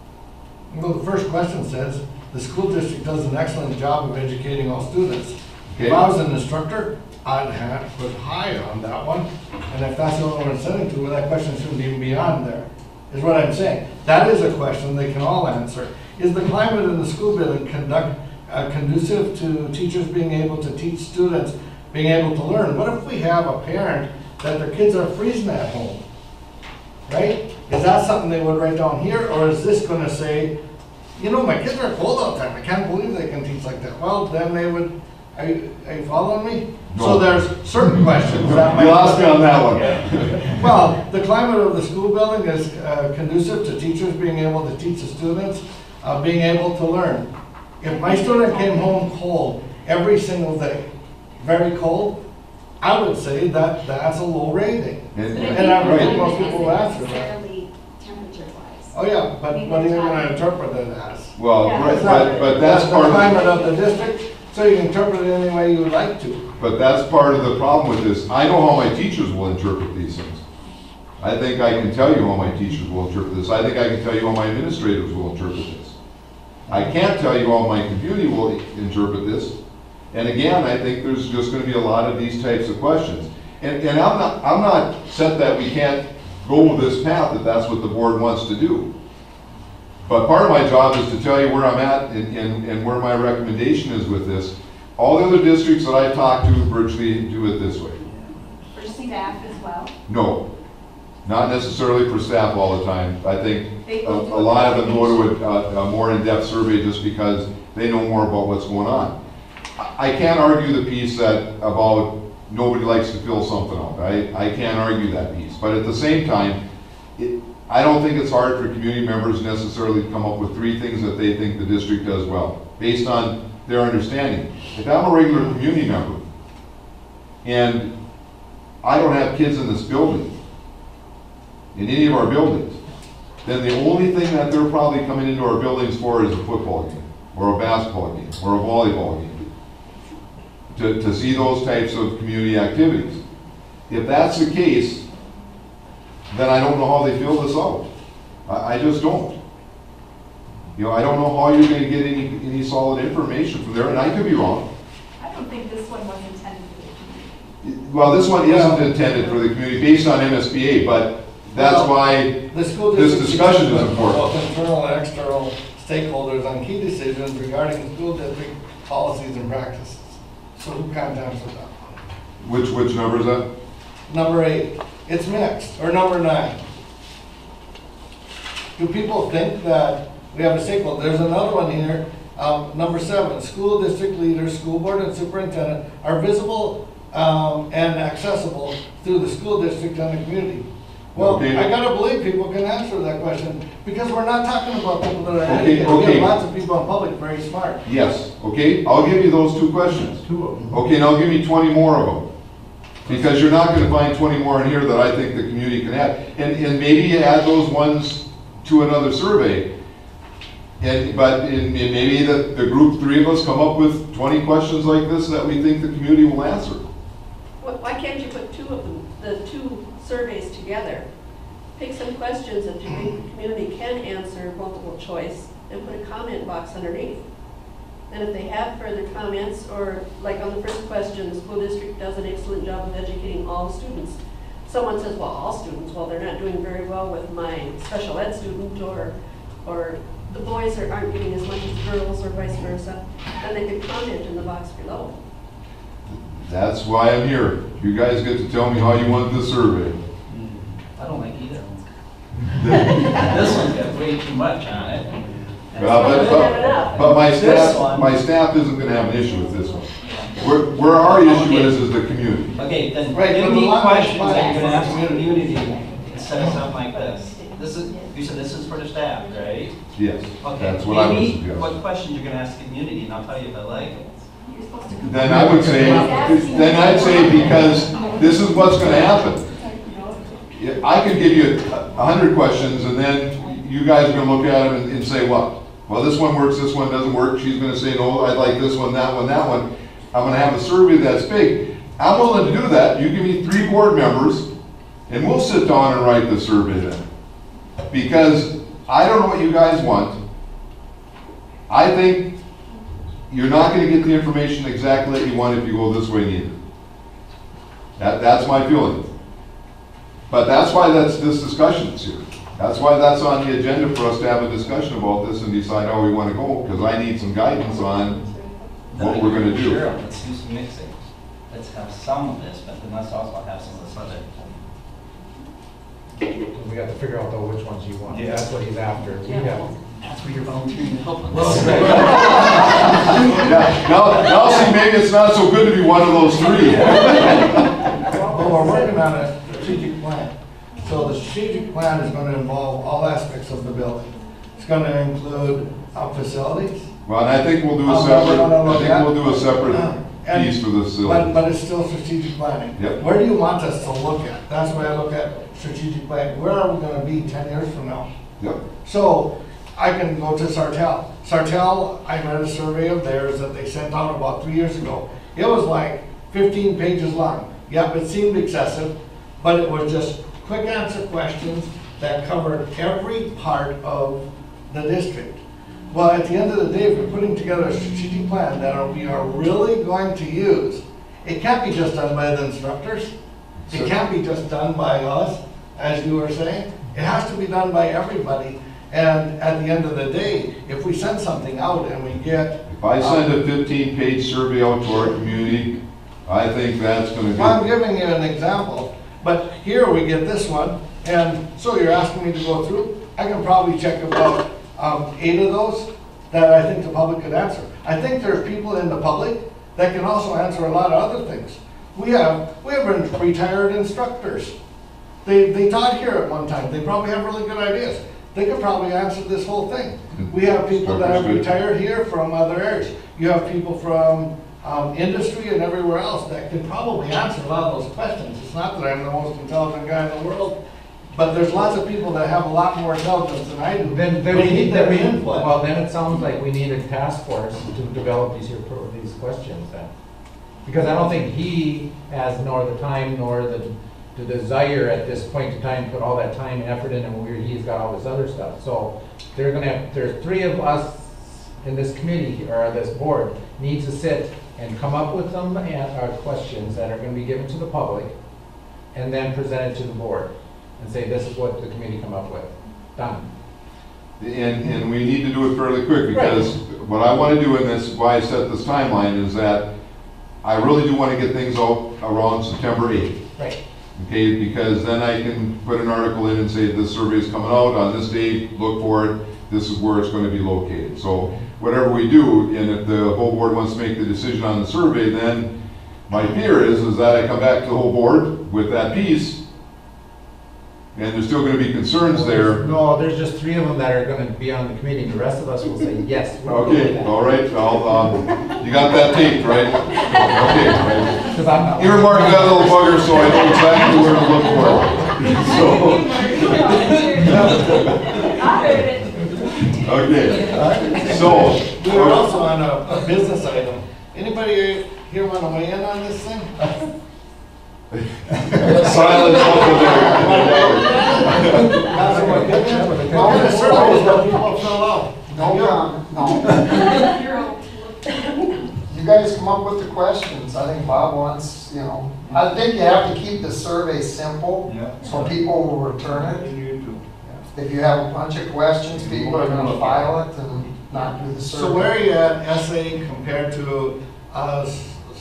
Well, the first question says, the school district does an excellent job of educating all students. Okay. If I was an instructor, I'd have put high on that one, and if that's the only one I'm sending to, well, that question shouldn't even be on there, is what I'm saying. That is a question they can all answer. Is the climate in the school building conduct, uh, conducive to teachers being able to teach students, being able to learn? What if we have a parent that their kids are freezing at home, right? Is that something they would write down here, or is this gonna say, you know, my kids are cold all the time, I can't believe they can teach like that? Well, then they would, are you, are you following me? No. So there's certain questions that might. You lost me on that one. Well, the climate of the school building is uh, conducive to teachers being able to teach the students, uh, being able to learn. If my student came home cold every single day, very cold, I would say that that's a low rating. And, And I right. think most people will answer that. necessarily temperature-wise. Oh, yeah, but what are you gonna interpret it as? Well, Yeah. right, but, but that's the part of climate the, of the district, so you can interpret it any way you would like to. but that's part of the problem with this. I know how my teachers will interpret these things. I think I can tell you how my teachers will interpret this. I think I can tell you how my administrators will interpret this. I can't tell you how my community will interpret this. And again, I think there's just gonna be a lot of these types of questions. And, and I'm not, I'm not set that we can't go this path, that that's what the board wants to do. But part of my job is to tell you where I'm at and, and, and where my recommendation is with this. All the other districts that I've talked to virtually do it this way. For staff as well. No, not necessarily for staff all the time. I think They a, will do a lot of them go a to a, a more in-depth survey just because they know more about what's going on. I I can't argue the piece that about nobody likes to fill something out. I, I can't argue that piece. But at the same time, it, I don't think it's hard for community members necessarily to come up with three things that they think the district does well, based on their understanding. If I'm a regular community member, and I don't have kids in this building, in any of our buildings, then the only thing that they're probably coming into our buildings for is a football game, or a basketball game, or a volleyball game, to, to see those types of community activities. If that's the case, then I don't know how they fill this out. I, I just don't. You know, I don't know how you're gonna get any, any solid information from there, and I could be wrong. I don't think this one was intended for the community. Well, this one isn't intended for the community based on M S B A, but that's Well, why The school this district discussion is consults important. both internal and external stakeholders on key decisions regarding school district policies and practices. So who can't answer that one? Which, which number is that? Number eight, it's mixed, or number nine. Do people think that we have a stakeholder? There's another one here, um, number seven, school district leaders, school board and superintendent are visible um, and accessible through the school district and the community. Well, Okay. I gotta believe people can answer that question, because we're not talking about people that are Okay, educated. We okay. have lots of people in public very smart. Yes, okay, I'll give you those two questions. Two of them. Okay, now give me twenty more of them. Because you're not gonna find twenty more in here that I think the community can add. And, and maybe you add those ones to another survey. And, but in, in maybe the, the group three of us come up with twenty questions like this that we think the community will answer. Wh- Why can't you put two of them, the two surveys together? Pick some questions that you think the community can answer multiple choice and put a comment box underneath. And if they have further comments, or like on the first question, the school district does an excellent job of educating all students. Someone says, well, all students, well, they're not doing very well with my special ed student, or, or the boys are, aren't getting as much as girls, or vice versa. Then they could comment in the box below. That's why I'm here. You guys get to tell me how you want this survey. I don't like either one. This one's got way too much on it. Well, but, Doesn't have enough. but, but my This staff, one- my staff isn't gonna have an issue with this one. Where, where our issue is, is the community. Okay, then Right, give but me the lot- questions that you're gonna lot- ask the community instead of something like this. This is, you said this is for the staff, right? Yes, Okay, that's what I would give me suggest. what questions you're gonna ask the community, and I'll tell you if I like it. Then I would say, then I'd say because this is what's gonna happen. Yeah, I could give you a a hundred questions and then you guys are gonna look at them and, and say what? Well, this one works, this one doesn't work. She's gonna say, no, I like this one, that one, that one. I'm gonna have a survey that's big. I'm willing to do that. You give me three board members and we'll sit down and write the survey then. Because I don't know what you guys want. I think you're not gonna get the information exactly that you want if you go this way neither. That, that's my feeling. But that's why that's, this discussion is here. That's why that's on the agenda for us to have a discussion about this and decide how we wanna go, because I need some guidance on what we're gonna do. Sure, let's do some mixing. Let's have some of this, but then let's also have some of this other. We got to figure out though which ones you want. Yeah. That's what he's after. We Yeah. have. That's where you're volunteering to help on Well, this. Yeah, now, now see, maybe it's not so good to be one of those three. Well, we're working on a strategic plan. So the strategic plan is gonna involve all aspects of the building. It's gonna include uh, facilities. Well, and I think we'll do a Um, separate, no, no, no, I think yeah. we'll do a Uh, separate and- piece for this. But, but it's still strategic planning. Yep. Where do you want us to look at? That's why I look at strategic plan. Where are we gonna be ten years from now? Yep. So I can go to Sartell. Sartell, I read a survey of theirs that they sent out about three years ago. It was like fifteen pages long. Yep, it seemed excessive, but it was just quick answer questions that covered every part of the district. Well, at the end of the day, if we're putting together a strategic plan that we are really going to use, it can't be just done by the instructors. It can't be just done by us, as you were saying. It has to be done by everybody. And at the end of the day, if we send something out and we get. If I send a fifteen page survey out to our community, I think that's gonna Well, I'm be, giving you an example, but here we get this one, and so you're asking me to go through? I can probably check about um, eight of those that I think the public could answer. I think there's people in the public that can also answer a lot of other things. We have, we have retired instructors. They, they taught here at one time. They probably have really good ideas. They could probably answer this whole thing. We have people that have retired here from other areas. You have people from um, industry and everywhere else that could probably answer a lot of those questions. It's not that I'm the most intelligent guy in the world, but there's lots of people that have a lot more intelligence than I do. Then, then We we need need their that we, input. well, then it sounds like we need a task force to develop these here, pro- these questions then. Because I don't think he has nor the time nor the, the desire at this point in time to put all that time and effort in, and where he's got all this other stuff. So they're gonna have, there's three of us in this committee, or this board, needs to sit and come up with some uh, uh, questions that are gonna be given to the public, and then present it to the board, and say, this is what the committee come up with. Done. and, and we need to do it fairly quick, because what I wanna do in this, why I set this timeline is that I really do wanna get things out around September eighth. Right. Okay, because then I can put an article in and say, this survey is coming out on this date, look for it, this is where it's gonna be located. So whatever we do, and if the whole board wants to make the decision on the survey, then my fear is, is that I come back to the whole board with that piece, and there's still gonna be concerns there. No, there's just three of them that are gonna be on the committee, the rest of us will say, yes. we'll go with Okay, that. all right, I'll, um, you got that taped, right? Okay, right. 'Cause I'm not- Earmark that little bugger so I know exactly where to look for it. So, okay, so. We were also on a, a business item. Anybody here want to weigh in on this thing? Silence over there. Well, the survey is what people fill out. No, no. You guys come up with the questions. I think Bob wants, you know, I think you have to keep the survey simple, so people will return it. If you have a bunch of questions, people are gonna file it and not do the survey. So where are you at S A compared to uh,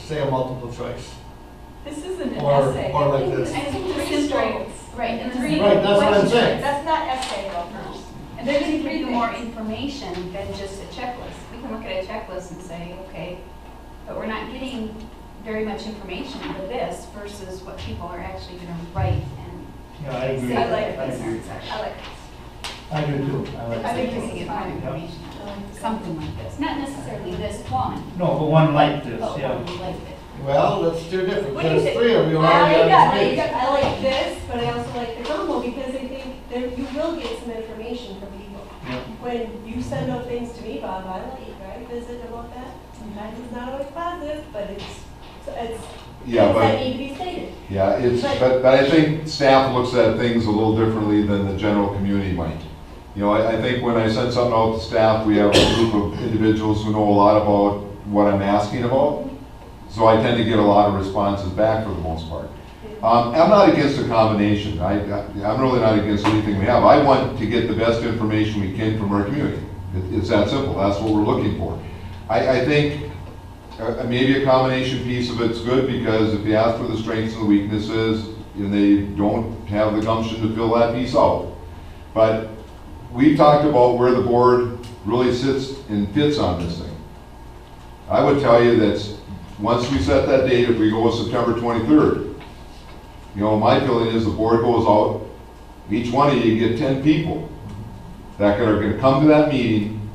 say a multiple choice. This isn't an Or- essay. or like I think this. I think Three three strengths. strengths. Right, and Three Right, that's what I'm questions. saying. That's not essay though, first. And they're going to give you more information than just a checklist. We can look at a checklist and say, okay, but we're not getting very much information for this versus what people are actually going to write and Yeah, I agree. say I what like their this. concerns are. I like I do too. I like I that. think we can get more information, something like this, not necessarily this one, No, but one like this, but yeah. one like it. Well, let's do different, What do you there's think? three of you I already got, on the like, page. I like this, but I also like the combo because I think there, you will get some information from people. Yeah. When you send out things to me, Bob, I like, right, visit about that. Sometimes it's not always positive, but it's, it's Yeah, things that but, need to be stated. yeah, it's, but, but I think staff looks at things a little differently than the general community might. You know, I, I think when I send something out to staff, we have a group of individuals who know a lot about what I'm asking about. So I tend to get a lot of responses back for the most part. Um, I'm not against a combination. I, I, I'm really not against anything we have. I want to get the best information we can from our community. It, it's that simple. That's what we're looking for. I, I think uh, maybe a combination piece of it's good because if you ask for the strengths and the weaknesses, and they don't have the gumption to fill that piece out. But we've talked about where the board really sits and fits on this thing. I would tell you that once we set that date, if we go with September twenty-third, you know, my feeling is the board goes out, each one of you get ten people that are gonna come to that meeting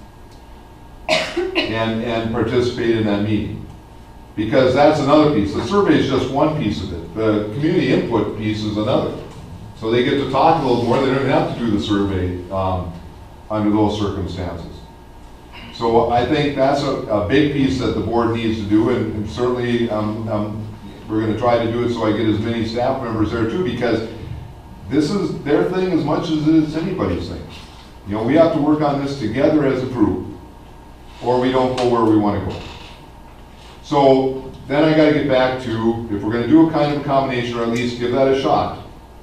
and, and participate in that meeting. Because that's another piece. The survey is just one piece of it. The community input piece is another. So they get to talk a little more. They don't even have to do the survey um, under those circumstances. So I think that's a, a big piece that the board needs to do, and, and certainly um, um, we're going to try to do it so I get as many staff members there too, because this is their thing as much as it is anybody's thing. You know, we have to work on this together as a group, or we don't go where we want to go. So then I got to get back to, if we're going to do a kind of a combination, or at least give that a shot,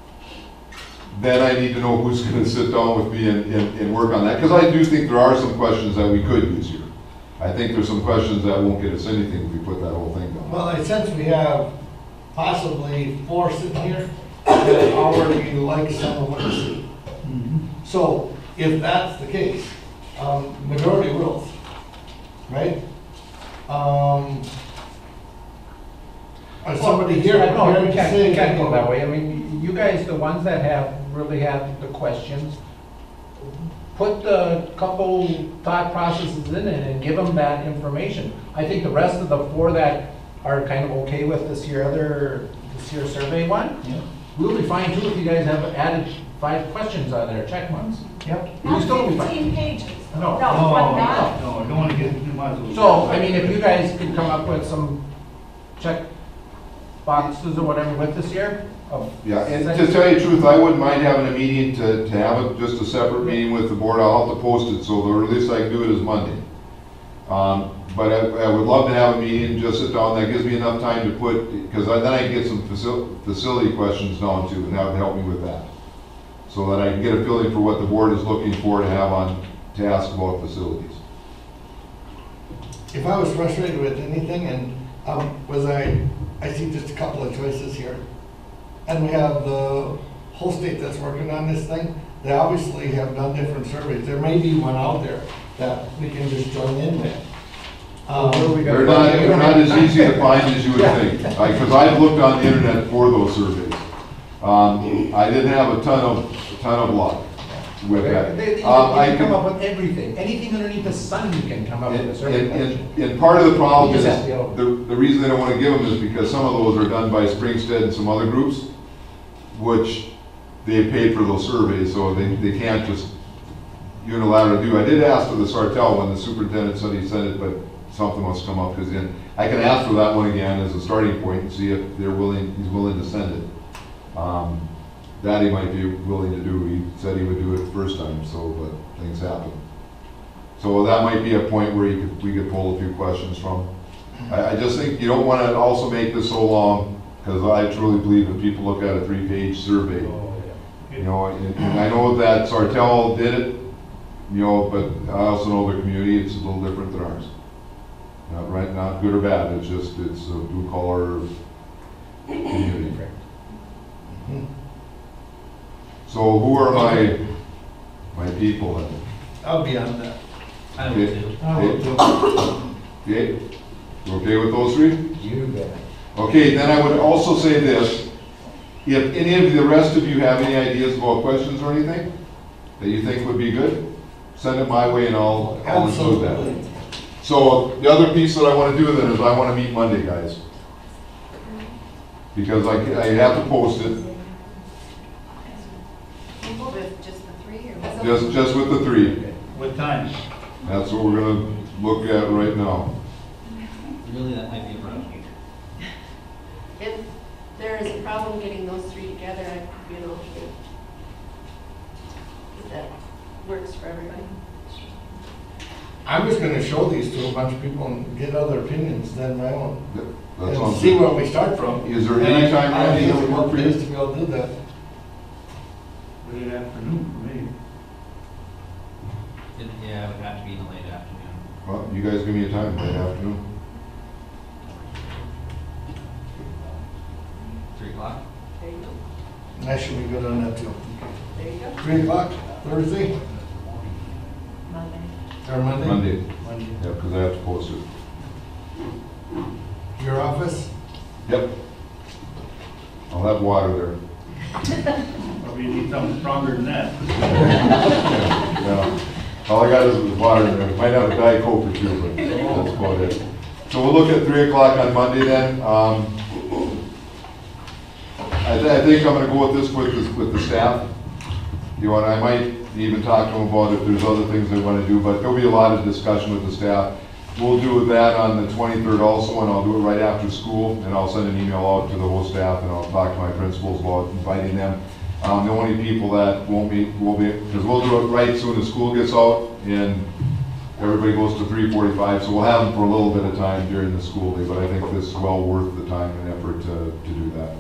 then I need to know who's going to sit down with me and, and, and work on that. Because I do think there are some questions that we could use here. I think there's some questions that won't get us anything if we put that whole thing down. Well, I sense we have possibly four sitting here that already like some of what you see. So if that's the case, um, majority rules, right? Um, or somebody here, No, prepared we to can't, say- we can't go that way. I mean, you guys, the ones that have, really have the questions, put the couple thought processes in it and give them that information. I think the rest of the four that are kind of okay with this year other, this year survey one, Yeah. we'll be fine too if you guys have added five questions on there, check marks. Yep. We still will be fine. fifteen pages. No. No, No, one not. no, I don't want to get too much. of- So, I mean, if you guys could come up with some check boxes or whatever with this year of. Yeah, and to tell you the truth, I wouldn't mind having a meeting to, to have a, just a separate meeting with the board. I'll have to post it, so the earliest I can do it is Monday. Um, but I, I would love to have a meeting, just sit down, that gives me enough time to put, because then I can get some facil- facility questions down too, and that would help me with that. So that I can get a feeling for what the board is looking for to have on, to ask about facilities. If I was frustrated with anything, and um, was I, I see just a couple of choices here, and we have the whole state that's working on this thing, they obviously have done different surveys. There may be one out there that we can just join in with. Um, Where we got- They're not, they're not as easy to find as you would think, because I've looked on the internet for those surveys. Um, I didn't have a ton of, a ton of luck with that. They, they, Um, you I can come can- up with everything, anything underneath the sun you can come up with a And, survey and, question. and part of the problem You is, just have to be able- the, the reason they don't want to give them is because some of those are done by Springstead and some other groups, which they paid for those surveys, so they, they can't just unilaterally do. I did ask for the Sartell one, the superintendent said he sent it, but something must come up, because then, I can ask for that one again as a starting point and see if they're willing, he's willing to send it. Um, that he might be willing to do, he said he would do it the first time, so, but things happen. So that might be a point where you could, we could pull a few questions from. I, I just think you don't want to also make this so long, because I truly believe that people look at a three-page survey. You know, and, and I know that Sartell did it, you know, but I also know their community, it's a little different than ours. Not right, not good or bad, it's just, it's a blue collar community. So who are my, my people then? I'll be on that. I don't Okay. do. Okay, you okay with those three? You bet. Okay, then I would also say this, if any of the rest of you have any ideas about questions or anything that you think would be good, send it my way and I'll, I'll include that. So the other piece that I want to do then is I want to meet Monday, guys. Because I, I have to post it, With just the three or? just, just with the three. What time? That's what we're gonna look at right now. Really, that might be a rough. If there is a problem getting those three together, I could be an alternate. If that works for everybody. I'm just gonna show these to a bunch of people and get other opinions than my own. That And sounds see good. where we start from. Is there And any I- time, I Randy, think that would work it for is you? to be able to do that. Late afternoon for me. It- Yeah, it would have to be in the late afternoon. Well, you guys give me a time, late afternoon. Three o'clock? There you go. And I should be good on that too. There you go. Three o'clock, Thursday Monday. or Monday? Monday, Monday. yeah, because I have to post it. Your office? Yep. I'll have water there. Probably need something stronger than that. Yeah. All I got is water in there. Might have a Diet Coke or two, but that's about it. So we'll look at three o'clock on Monday then. Um, I, th I think I'm gonna go with this with the, with the staff. You want, I might even talk to them about if there's other things they wanna do, but there'll be a lot of discussion with the staff. We'll do that on the twenty-third also, and I'll do it right after school, and I'll send an email out to the whole staff, and I'll talk to my principals about inviting them. Um, the only people that won't be, will be, because we'll do it right soon as school gets out, and everybody goes to three forty-five, so we'll have them for a little bit of time during the school day, but I think this is well worth the time and effort to, to do that.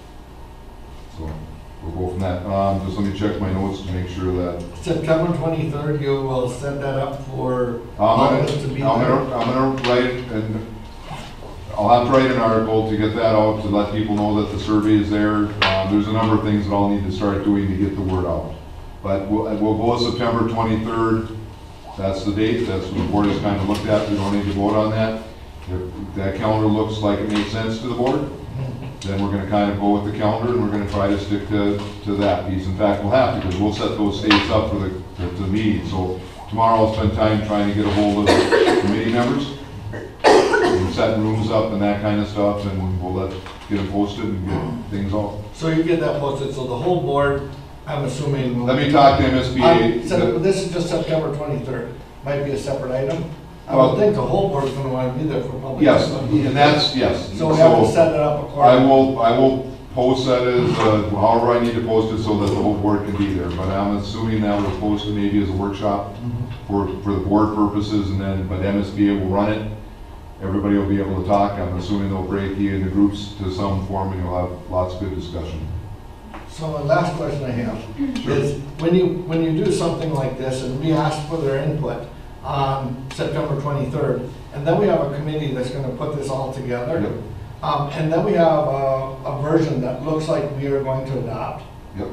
So, we'll go from that. Um, just let me check my notes to make sure that September twenty-third, you will set that up for I'm all gonna, of us to be I'm there. gonna, I'm gonna write, and I'll have to write an article to get that out, to let people know that the survey is there. Um, there's a number of things that I'll need to start doing to get the word out. But we'll, we'll go with September twenty-third, that's the date, that's what the board has kind of looked at, we don't need to vote on that. If that calendar looks like it makes sense to the board, then we're gonna kind of go with the calendar, and we're gonna try to stick to, to that piece. In fact, we'll have to, because we'll set those dates up for the, for the meeting. So tomorrow I'll spend time trying to get a hold of the committee members, and set rooms up and that kind of stuff, and we'll let, get them posted and get things all. So you get that posted, so the whole board, I'm assuming. will- Let me talk to M S B A. Um, so This is just September twenty-third, might be a separate item. I Well- would think the whole board is gonna wanna be there for public. Yes, comment. and that's, yes. So we have to set it up I accordingly. will, I will post that as, uh, however I need to post it so that the whole board can be there. But I'm assuming that we'll post it maybe as a workshop for, for the board purposes, and then, but M S B A will run it. Everybody will be able to talk. I'm assuming they'll break you into groups to some form, and you'll have lots of good discussion. So the last question I have is, when you, when you do something like this, and we ask for their input on September twenty-third, and then we have a committee that's gonna put this all together, Yep. um, and then we have a, a version that looks like we are going to adopt, Yep.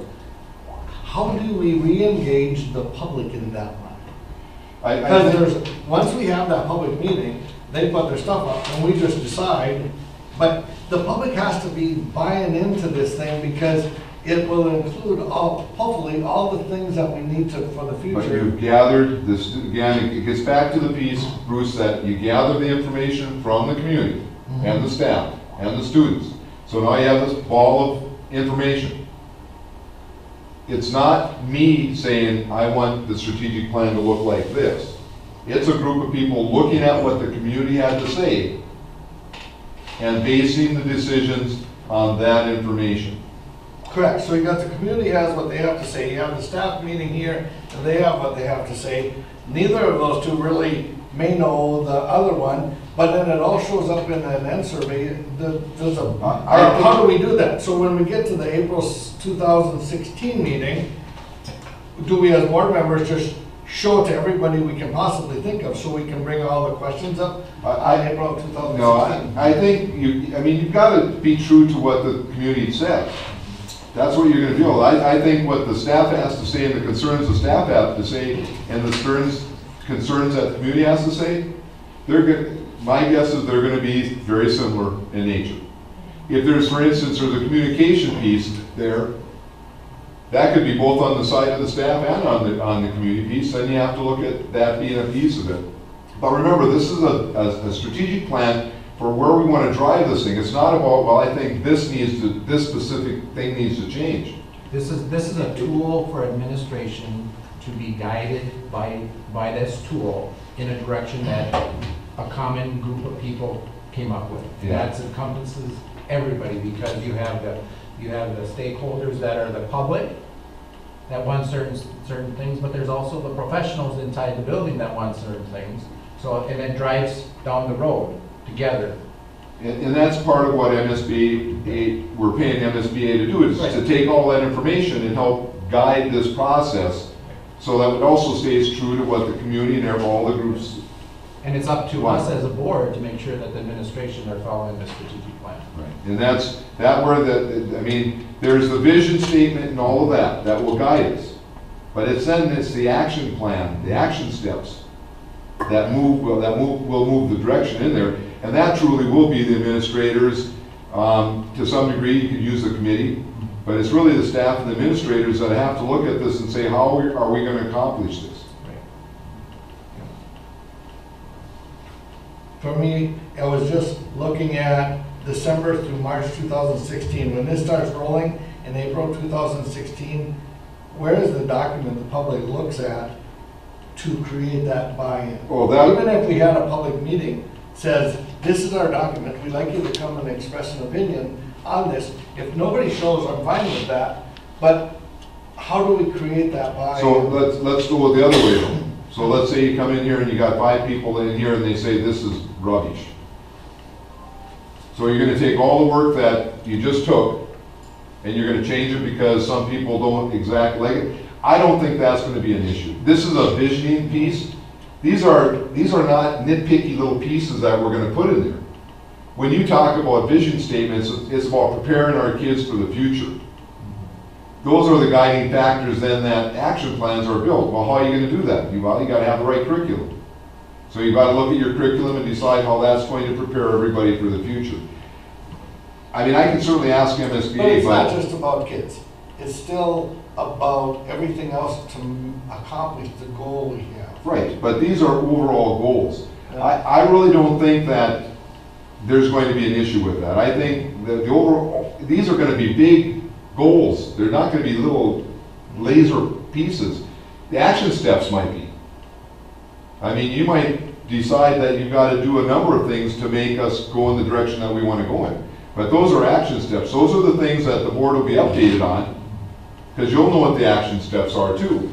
how do we re-engage the public in that one? I, I Because think, there's, once we have that public meeting, they put their stuff up, and we just decide, but the public has to be buying into this thing, because it will include all, hopefully, all the things that we need to, for the but future. you've gathered this, again, it gets back to the piece, Bruce, that you gather the information from the community and the staff and the students. So now you have this ball of information. It's not me saying, I want the strategic plan to look like this. It's a group of people looking at what the community had to say and basing the decisions on that information. Correct, so you got the community has what they have to say, you have the staff meeting here, and they have what they have to say. Neither of those two really may know the other one, but then it all shows up in an end survey. The- There's a, I- I- how do we do that? So when we get to the April two thousand sixteen meeting, do we as board members just show to everybody we can possibly think of, so we can bring all the questions up I- on April two thousand No, I, sixteen. I think you, I mean, you've got to be true to what the community said. That's what you're gonna do. I, I think what the staff has to say and the concerns the staff have to say and the concerns, concerns that the community has to say, they're gonna, my guess is they're gonna be very similar in nature. If there's, for instance, there's a communication piece there, that could be both on the side of the staff and on the, on the community piece, then you have to look at that being a piece of it. But remember, this is a, a, a strategic plan for where we want to drive this thing. It's not about, well, I think this needs to, this specific thing needs to change. This is, this is a tool for administration to be guided by, by this tool in a direction that a common group of people came up with. Yeah. That encompasses everybody, because you have the, you have the stakeholders that are the public that want certain, certain things, but there's also the professionals inside the building that want certain things. So, and it drives down the road together. And, and that's part of what M S B A, we're paying M S B A to do, is to take all that information and help guide this process, so that it also stays true to what the community and all the groups. And it's up to us as a board to make sure that the administration are following the strategic plan. Right. And that's, that where the, I mean, there's the vision statement and all of that, that will guide us. But it's then, it's the action plan, the action steps that move, well, that move, will move the direction in there. And that truly will be the administrators. Um, to some degree, you could use the committee, but it's really the staff and the administrators that have to look at this and say, how are we, are we gonna accomplish this? For me, I was just looking at December through March two thousand sixteen. When this starts rolling in April two thousand sixteen, where is the document the public looks at to create that buy-in? Well, that- Even if we had a public meeting, says, this is our document, we'd like you to come and express an opinion on this. If nobody shows, I'm fine with that, but how do we create that buy-in? So let's, let's go with the other way though. So let's say you come in here and you got five people in here and they say this is rubbish. So you're gonna take all the work that you just took and you're gonna change it because some people don't exactly like it. I don't think that's gonna be an issue. This is a visioning piece. These are, these are not nitpicky little pieces that we're gonna put in there. When you talk about vision statements, it's about preparing our kids for the future. Those are the guiding factors then that action plans are built. Well, how are you gonna do that? You, well, you gotta have the right curriculum. So you've got to look at your curriculum and decide how that's going to prepare everybody for the future. I mean, I can certainly ask M S B A, But it's not but just about kids. It's still about everything else to accomplish the goal we have. right, but these are overall goals. I, I really don't think that there's going to be an issue with that. I think that the overall, these are gonna be big goals. They're not gonna be little laser pieces. The action steps might be. I mean, you might decide that you've got to do a number of things to make us go in the direction that we want to go in. But those are action steps. Those are the things that the board will be updated on, because you'll know what the action steps are too.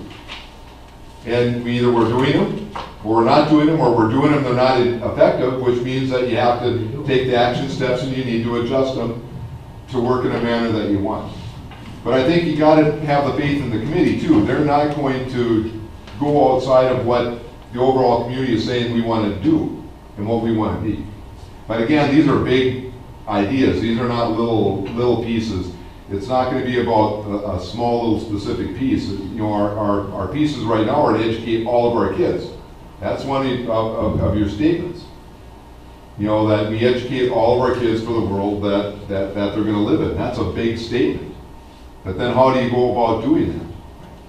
And we either we're doing them, or we're not doing them, or we're doing them, they're not effective, which means that you have to take the action steps and you need to adjust them to work in a manner that you want. But I think you got to have the faith in the committee too. They're not going to go outside of what the overall community is saying we want to do and what we want to be. But again, these are big ideas. These are not little little pieces. It's not going to be about a, a small little specific piece. You know, our, our, our pieces right now are to educate all of our kids. That's one of, of, of your statements. You know, that we educate all of our kids for the world that, that, that they're going to live in. That's a big statement. But then how do you go about doing that?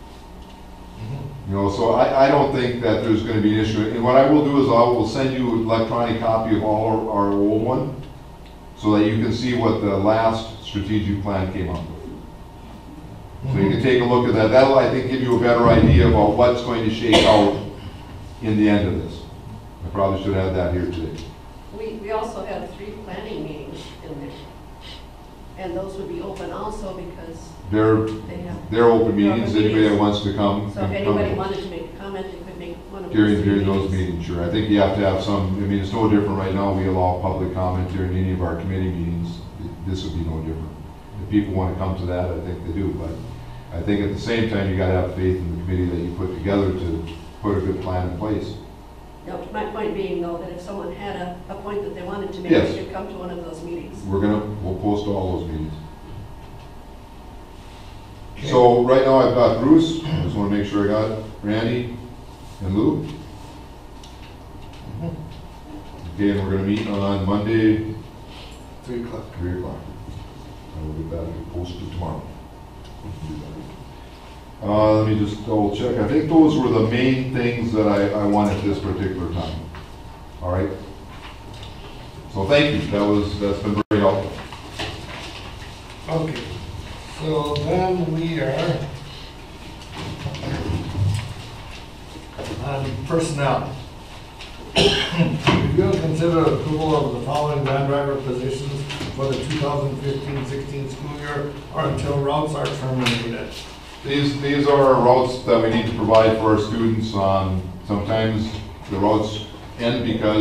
You know, so I, I don't think that there's going to be an issue. And what I will do is I will send you an electronic copy of all our, our old one, so that you can see what the last strategic plan came up with. So you can take a look at that. That'll, I think, give you a better idea about what's going to shake out in the end of this. I probably should have that here today. We, we also have three planning meetings in there. And those would be open also because They're, they have. they're open they're meetings. open Anybody that meetings. wants to come. So if can come. anybody wanted to make a comment, they could make one of those. During, three during those meetings. meetings, sure. I think you have to have some, I mean, it's no different right now. We allow public comment during any of our committee meetings. This would be no different. If people want to come to that, I think they do. But I think at the same time, you got to have faith in the committee that you put together to put a good plan in place. No, my point being though, that if someone had a, a point that they wanted to make, Yes. they could come to one of those meetings. We're gonna, we'll post all those meetings. So right now I've got Bruce, I just wanna make sure I got Randy and Lou. Okay, and we're gonna meet on Monday, Three o'clock. three o'clock. I will get that posted tomorrow. Uh, let me just double check. I think those were the main things that I, I wanted at this particular time. All right? So thank you. That was, that's been very helpful. Okay, so then we are on personnel. Review and consider approval of the following van driver positions for the two thousand fifteen sixteen school year or until routes are terminated. These, these are routes that we need to provide for our students. Um, sometimes the routes end because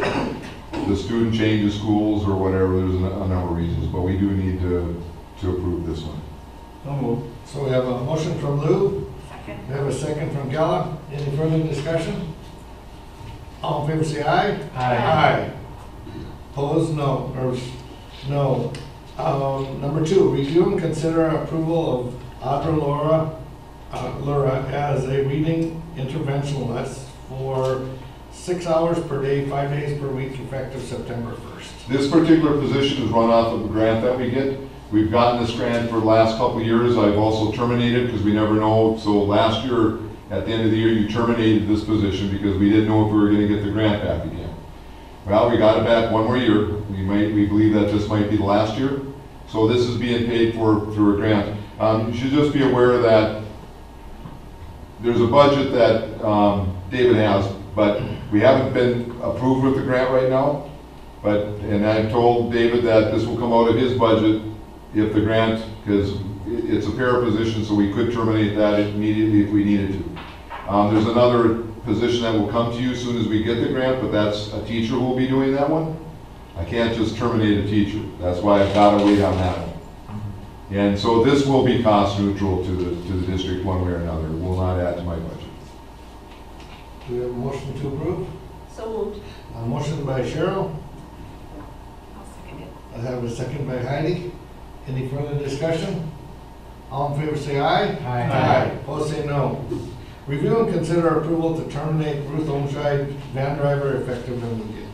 the student changes schools or whatever. There's a, a number of reasons, but we do need to, to approve this one. So moved. So we have a motion from Lou. Second. We have a second from Gala. Any further discussion? All in favor say aye. Aye. Aye. Opposed, no, or no. Um, number two, review and consider approval of Audra Laura, uh, Laura as a reading interventionist for six hours per day, five days per week, effective September first. This particular position is run off of a grant that we get. We've gotten this grant for the last couple of years. I've also terminated because we never know. So last year, at the end of the year, you terminated this position because we didn't know if we were going to get the grant back again. Well, we got it back one more year. We might, we believe that this might be the last year. So this is being paid for through a grant. Um, you should just be aware that there's a budget that um, David has, but we haven't been approved with the grant right now. But, and I told David that this will come out of his budget if the grant, because it's a para position, so we could terminate that immediately if we needed to. Um, there's another position that will come to you as soon as we get the grant, but that's a teacher who will be doing that one. I can't just terminate a teacher. That's why I've got to wait on that one. And so this will be cost neutral to the, to the district one way or another. It will not add to my budget. Do we have a motion to approve? So moved. A motion by Cheryl. I'll second it. I have a second by Heidi. Any further discussion? All in favor say aye. Aye. Aye. Opposed say no. Review and consider approval to terminate Ruth Omscheid, van driver, effective immediately.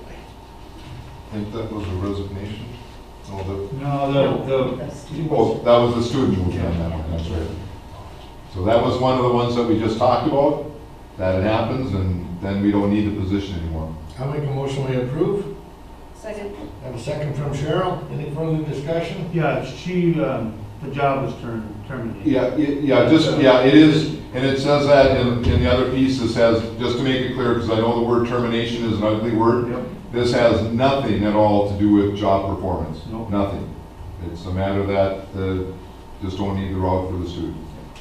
I think that was a resignation. Oh, the, No, the, the, oh, that was the student who was on that one, that's right. So that was one of the ones that we just talked about. That it happens, and then we don't need the position anymore. I'll make a motion we approve. Second. I have a second from Cheryl. Any further discussion? yeah, she, um, the job was term- terminated. Yeah, it- yeah, just, yeah, it is, and it says that in, in the other piece, this has, just to make it clear, because I know the word termination is an ugly word. Yep. This has nothing at all to do with job performance. Nope. Nothing. It's a matter that, uh, just don't need the route for the student.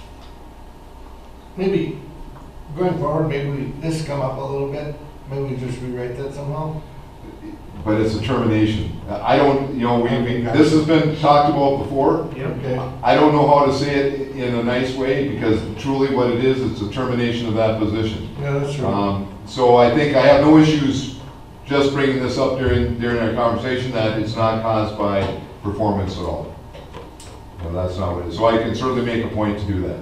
Maybe going forward, maybe we, this come up a little bit. Maybe we just rewrite that somehow. But it's a termination. I don't, you know, we, we, this has been talked about before. Yep. Okay. I don't know how to say it in a nice way, because truly what it is, it's a termination of that position. Yeah, that's right. Um, so I think I have no issues just bringing this up during, during our conversation, that it's not caused by performance at all. No, that's not what it is. So I can certainly make a point to do that.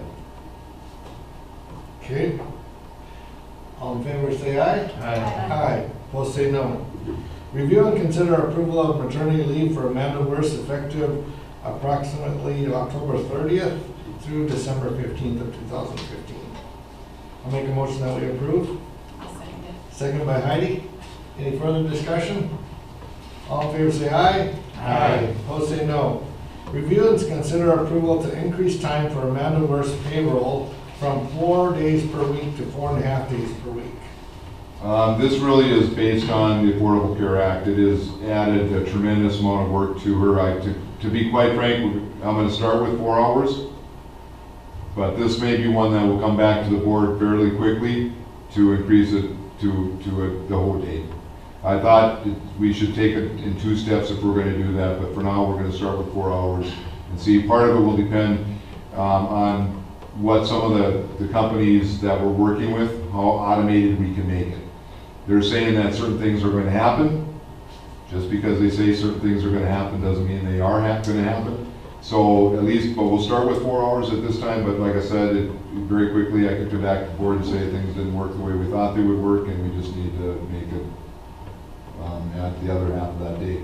Okay. All in favor say aye. Aye. Aye. Opposed say no. Review and consider approval of maternity leave for Amanda Worse effective approximately October thirtieth through December fifteenth of two thousand fifteen. I'll make a motion that we approve. I'll second it. Second by Heidi. Any further discussion? All in favor say aye. Aye. Opposed say no. Review and consider approval to increase time for Amanda Worse payroll from four days per week to four and a half days per week. Um, this really is based on the Affordable Care Act. It has added a tremendous amount of work to her. I, to, to be quite frank, I'm going to start with four hours. But this may be one that will come back to the board fairly quickly to increase it to, to a, the whole day. I thought it, we should take it in two steps if we're going to do that, but for now we're going to start with four hours and see. Part of it will depend um, on what some of the, the companies that we're working with, how automated we can make it. They're saying that certain things are going to happen. Just because they say certain things are going to happen doesn't mean they are ha going to happen. So at least, but we'll start with four hours at this time, but like I said, it, very quickly I could come back to the board and say things didn't work the way we thought they would work, and we just need to make it um, at the other half of that day.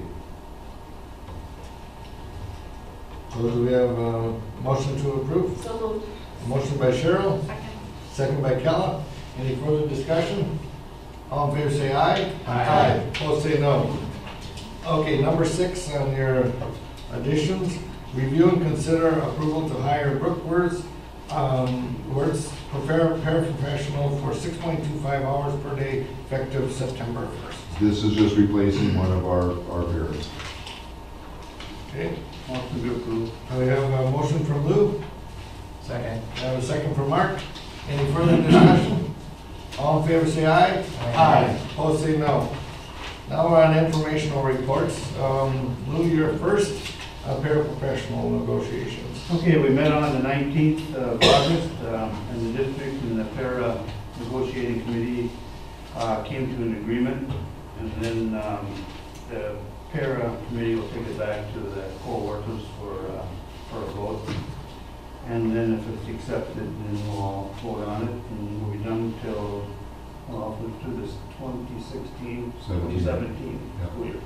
So do we have a motion to approve? So moved. Motion by Cheryl, Second. second by Kella. Any further discussion? All in favor say aye. Aye. Opposed say no. Okay, number six on your additions. Review and consider approval to hire Brooke Words, um, Words prepare- paraprofessional for six point two five hours per day effective September first. This is just replacing one of our, our pairs. Okay, Motion to approve. so we have a motion from Lou. Second. I have a second from Mark. Any further discussion? All in favor say aye. Aye. Opposed say no. Now we're on informational reports. Um, Lou, you're first, uh, paraprofessional negotiations. Okay, we met on the nineteenth of August, um, and the district and the para negotiating committee uh, came to an agreement, and then um, the para committee will take it back to the co-workers for, uh, for a vote. And then if it's accepted, then we'll all vote on it, and we'll be done till, well, through this twenty sixteen, twenty seventeen Yeah. school year.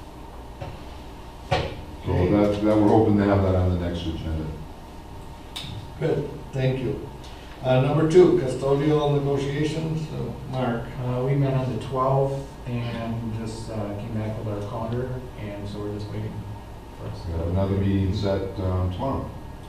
So that, that we're hoping to have that on the next agenda. Good, thank you. Uh, number two, custodial negotiations, uh, Mark. Uh, we met on the twelfth and just uh, came back with our calendar, and so we're just waiting for us. We have another meeting set um, tomorrow.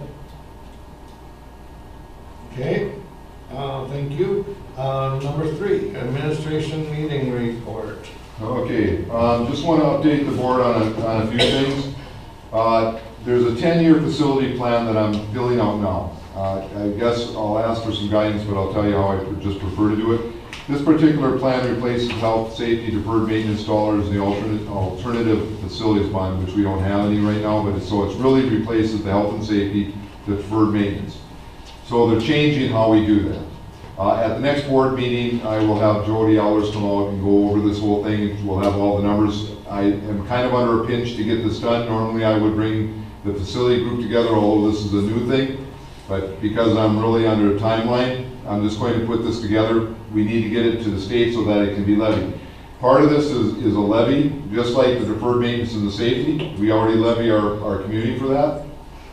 Okay, uh, thank you. Uh, number three, administration meeting report. Okay, um, just want to update the board on a, on a few things. Uh, there's a ten-year facility plan that I'm filling out now. Uh, I guess I'll ask for some guidance, but I'll tell you how I would just prefer to do it. This particular plan replaces health, safety, deferred maintenance dollars, and the alternate, alternative facilities bond, which we don't have any right now, but it's, so it's really replaces the health and safety, deferred maintenance. So they're changing how we do that. Uh, at the next board meeting, I will have Jody Allers come out and go over this whole thing, and we'll have all the numbers. I am kind of under a pinch to get this done. Normally I would bring the facility group together, although this is a new thing. But because I'm really under a timeline, I'm just going to put this together. We need to get it to the state so that it can be levied. Part of this is, is a levy, just like the deferred maintenance and the safety. We already levy our, our community for that.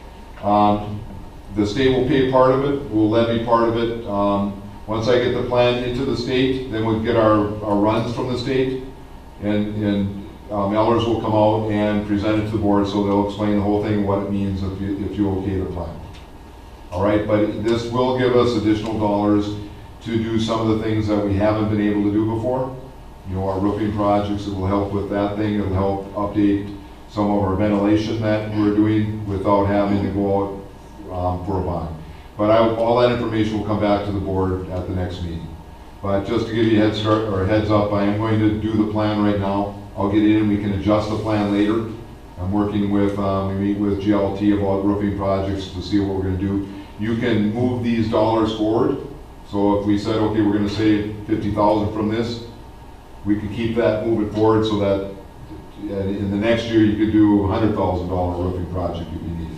Um, the state will pay part of it, we'll levy part of it. Um, once I get the plan into the state, then we'll get our, our runs from the state, and, and um, Ellers will come out and present it to the board, so they'll explain the whole thing and what it means if you, if you okay the plan. All right, but this will give us additional dollars to do some of the things that we haven't been able to do before. You know, our roofing projects, it will help with that thing. It'll help update some of our ventilation that we're doing without having to go out um, for a bond. But I, all that information will come back to the board at the next meeting. But just to give you a head start or a heads up, I am going to do the plan right now. I'll get in and we can adjust the plan later. I'm working with, um, we meet with G L T about roofing projects to see what we're going to do. You can move these dollars forward. So if we said, okay, we're going to save fifty thousand from this, we could keep that, move it forward so that in the next year you could do a one hundred thousand dollar roofing project if you needed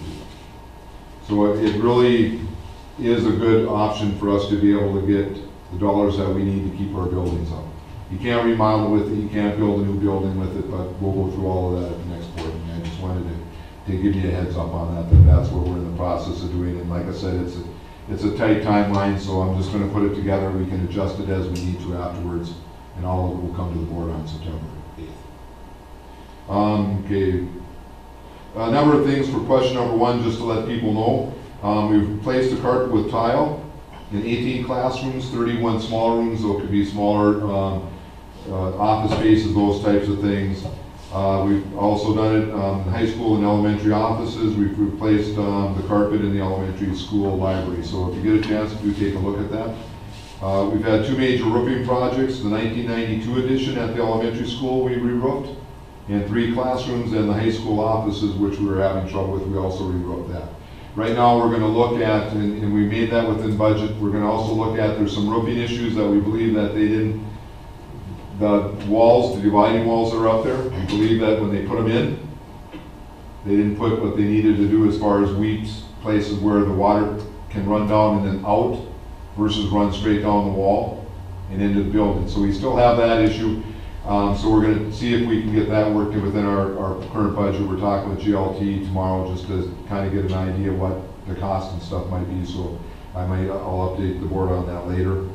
to. So it really is a good option for us to be able to get the dollars that we need to keep our buildings up. You can't remodel with it, you can't build a new building with it, but we'll go through all of that at the next board meeting. I just wanted to, to give you a heads up on that, that that's what we're in the process of doing. And like I said, it's a, it's a tight timeline, so I'm just going to put it together. We can adjust it as we need to afterwards, and all of it will come to the board on September eighth. Um, okay. A number of things for question number one, just to let people know. Um, we've replaced the carpet with tile in eighteen classrooms, thirty-one small rooms, so it could be smaller um, uh, office spaces, those types of things. Uh, we've also done it um, in high school and elementary offices. We've replaced um, the carpet in the elementary school library. So if you get a chance, do take a look at that. Uh, we've had two major roofing projects. The nineteen ninety-two edition at the elementary school we re-roofed, and three classrooms and the high school offices, which we were having trouble with, we also re-roofed that. Right now, we're gonna look at, and, and we made that within budget, we're gonna also look at, there's some roofing issues that we believe that they didn't, the walls, the dividing walls that are up there, we believe that when they put them in, they didn't put what they needed to do as far as weeps, places where the water can run down and then out versus run straight down the wall and into the building. So we still have that issue. Um, so we're gonna see if we can get that working within our, our current budget. We're talking with G L T tomorrow just to kind of get an idea what the cost and stuff might be. So I might, I'll update the board on that later.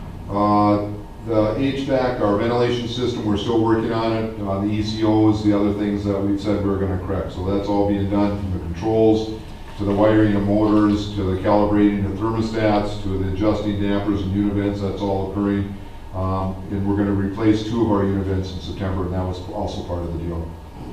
Uh, the H V A C, our ventilation system, we're still working on it. Uh, the E C Os, the other things that we've said we're gonna correct. So that's all being done, from the controls to the wiring of motors, to the calibrating the thermostats, to the adjusting dampers and univents. That's all occurring. Um, and we're going to replace two of our univents in September, and that was also part of the deal.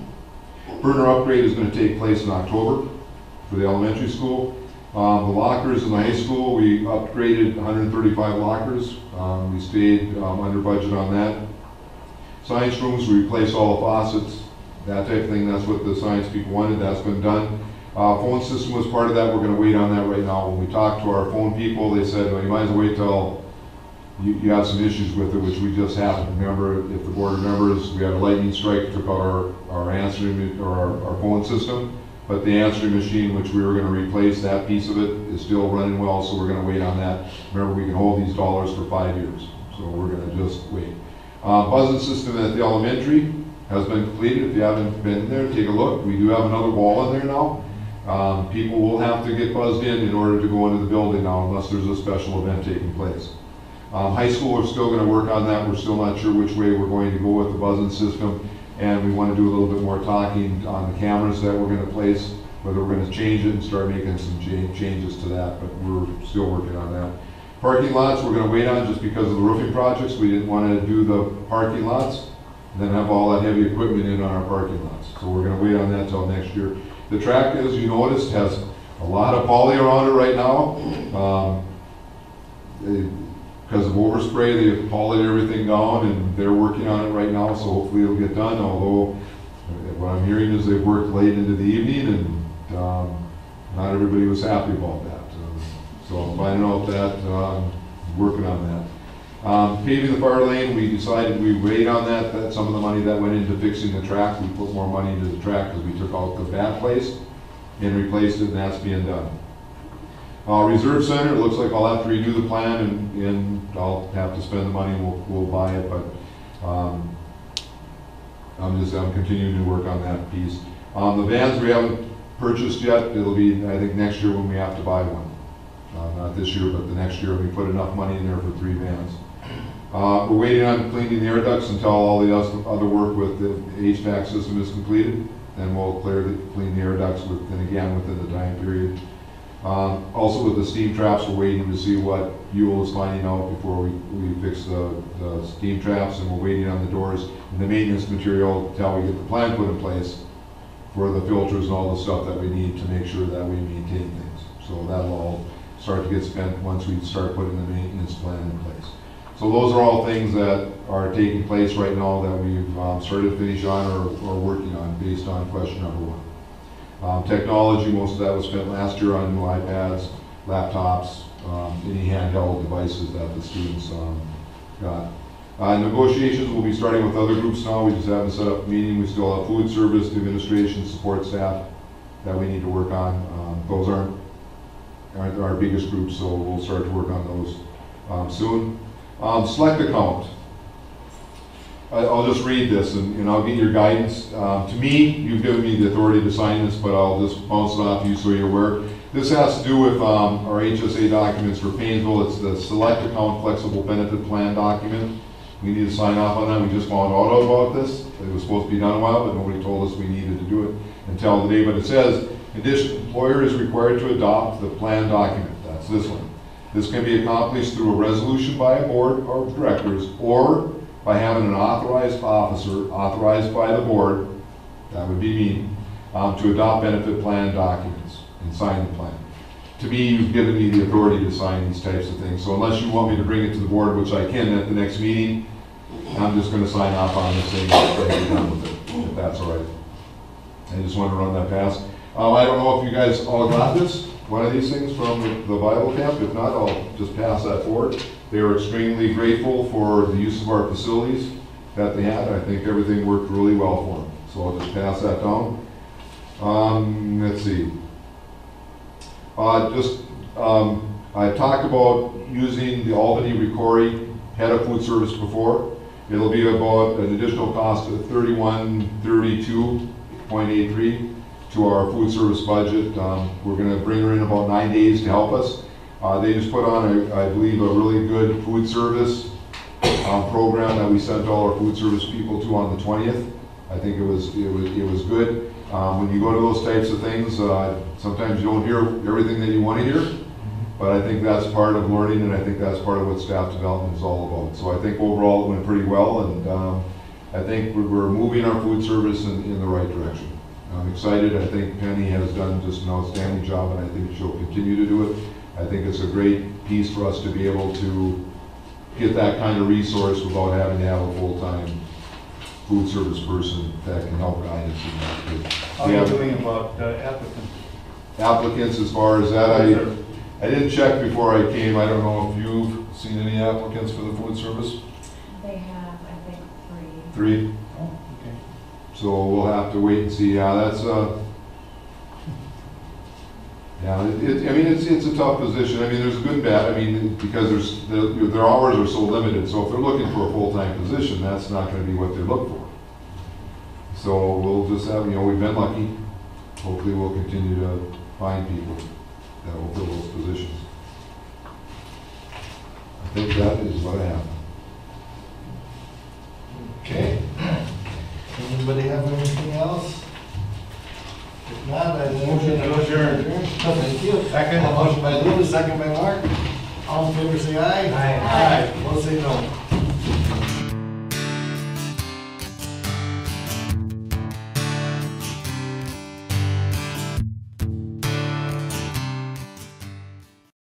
Burner upgrade is going to take place in October for the elementary school. Um, the lockers in the high school, we upgraded one hundred thirty-five lockers. Um, we stayed um, under budget on that. Science rooms, we replaced all the faucets, that type of thing. That's what the science people wanted. That's been done. Uh, phone system was part of that. We're going to wait on that right now. When we talked to our phone people, they said, well, you might as well wait till You, you have some issues with it, which we just happened. Remember, if the board remembers, we had a lightning strike, took out our, our answering, or our, our phone system, but the answering machine, which we were gonna replace, that piece of it is still running well, so we're gonna wait on that. Remember, we can hold these dollars for five years, so we're gonna just wait. Uh, buzzing system at the elementary has been completed. If you haven't been there, take a look. We do have another wall in there now. Um, people will have to get buzzed in in order to go into the building now, unless there's a special event taking place. Um, high school, we're still going to work on that. We're still not sure which way we're going to go with the buzzing system, and we want to do a little bit more talking on the cameras that we're going to place, whether we're going to change it and start making some cha changes to that, but we're still working on that. Parking lots, we're going to wait on just because of the roofing projects. We didn't want to do the parking lots and then have all that heavy equipment in on our parking lots. So we're going to wait on that till next year. The track, as you noticed, has a lot of poly around it right now. Um, they, Because of overspray, they've polyed everything down, and they're working on it right now, so hopefully it'll get done, although what I'm hearing is they've worked late into the evening, and um, not everybody was happy about that. Um, so I'm finding out that, um, working on that. Um, paving the fire lane, we decided we wait on that, that some of the money that went into fixing the track, we put more money into the track because we took out the bad place and replaced it, and that's being done. Uh, Reserve Center, it looks like I'll have to redo the plan, and, and I'll have to spend the money and we'll, we'll buy it, but um, I'm just, I'm continuing to work on that piece. Um, the vans we haven't purchased yet. It'll be, I think, next year when we have to buy one. Uh, not this year, but the next year we put enough money in there for three vans. Uh, we're waiting on cleaning the air ducts until all the other work with the H V A C system is completed. Then we'll clear the, clean the air ducts within, again, within the time period. Um, also with the steam traps, we're waiting to see what Ewell is finding out before we, we fix the, the steam traps, and we're waiting on the doors and the maintenance material until we get the plan put in place for the filters and all the stuff that we need to make sure that we maintain things. So that'll all start to get spent once we start putting the maintenance plan in place. So those are all things that are taking place right now that we've um, started to finish on or, or working on based on question number one. Um, technology, most of that was spent last year on new iPads, laptops, um, any handheld devices that the students um, got. Uh, negotiations will be starting with other groups now. We just haven't set up a meeting. We still have food service, administration, support staff that we need to work on. Um, those aren't, aren't our biggest groups, so we'll start to work on those um, soon. Um, select account. I'll just read this and, and I'll get your guidance. Um, to me, you've given me the authority to sign this, but I'll just bounce it off you so you're aware. This has to do with um, our H S A documents for Paynesville. It's the Select Account Flexible Benefit Plan document. We need to sign off on that. We just found out about this. It was supposed to be done a while, but nobody told us we needed to do it until today. But it says, in addition, employer is required to adopt the plan document. That's this one. This can be accomplished through a resolution by a board of directors or by having an authorized officer, authorized by the board, that would be me, um, to adopt benefit plan documents and sign the plan. To me, you've given me the authority to sign these types of things. So unless you want me to bring it to the board, which I can at the next meeting, I'm just going to sign off on this thing and be done with it, if that's all right. I just want to run that past. Uh, I don't know if you guys all got this. one of these things from the Bible camp? If not, I'll just pass that forward. They were extremely grateful for the use of our facilities that they had. I think everything worked really well for them. So I'll just pass that down. Um, let's see. Uh, just, um, I talked about using the Albany Ricori head of food service before. It'll be about an additional cost of thirty-one thirty-two point eight three to our food service budget. Um, we're going to bring her in about nine days to help us. Uh, they just put on, a, I believe, a really good food service um, program that we sent all our food service people to on the twentieth. I think it was it was it was good. Um, when you go to those types of things, uh, sometimes you don't hear everything that you want to hear, but I think that's part of learning, and I think that's part of what staff development is all about. So I think overall it went pretty well, and um, I think we're, we're moving our food service in, in the right direction. I'm excited. I think Penny has done just an outstanding job, and I think she'll continue to do it. I think it's a great piece for us to be able to get that kind of resource without having to have a full-time food service person that can help guide us in that. How are you doing about uh, applicants? Applicants, as far as that, I, I didn't check before I came. I don't know if you've seen any applicants for the food service? They have, I think, three. Three? Oh, okay. So we'll have to wait and see. Yeah, that's, uh, yeah, it, it, I mean, it's, it's a tough position. I mean, there's good and bad. I mean, because there's, their, their hours are so limited. So if they're looking for a full-time position, that's not going to be what they look for. So we'll just have, you know, we've been lucky. Hopefully we'll continue to find people that will fill those positions. I think that is what I have. Okay. Anybody have anything else? If not, I motion to adjourn. Thank you. Second. Motion by Lou, second by Mark. All in favor say aye. Aye. Aye. Opposed say no.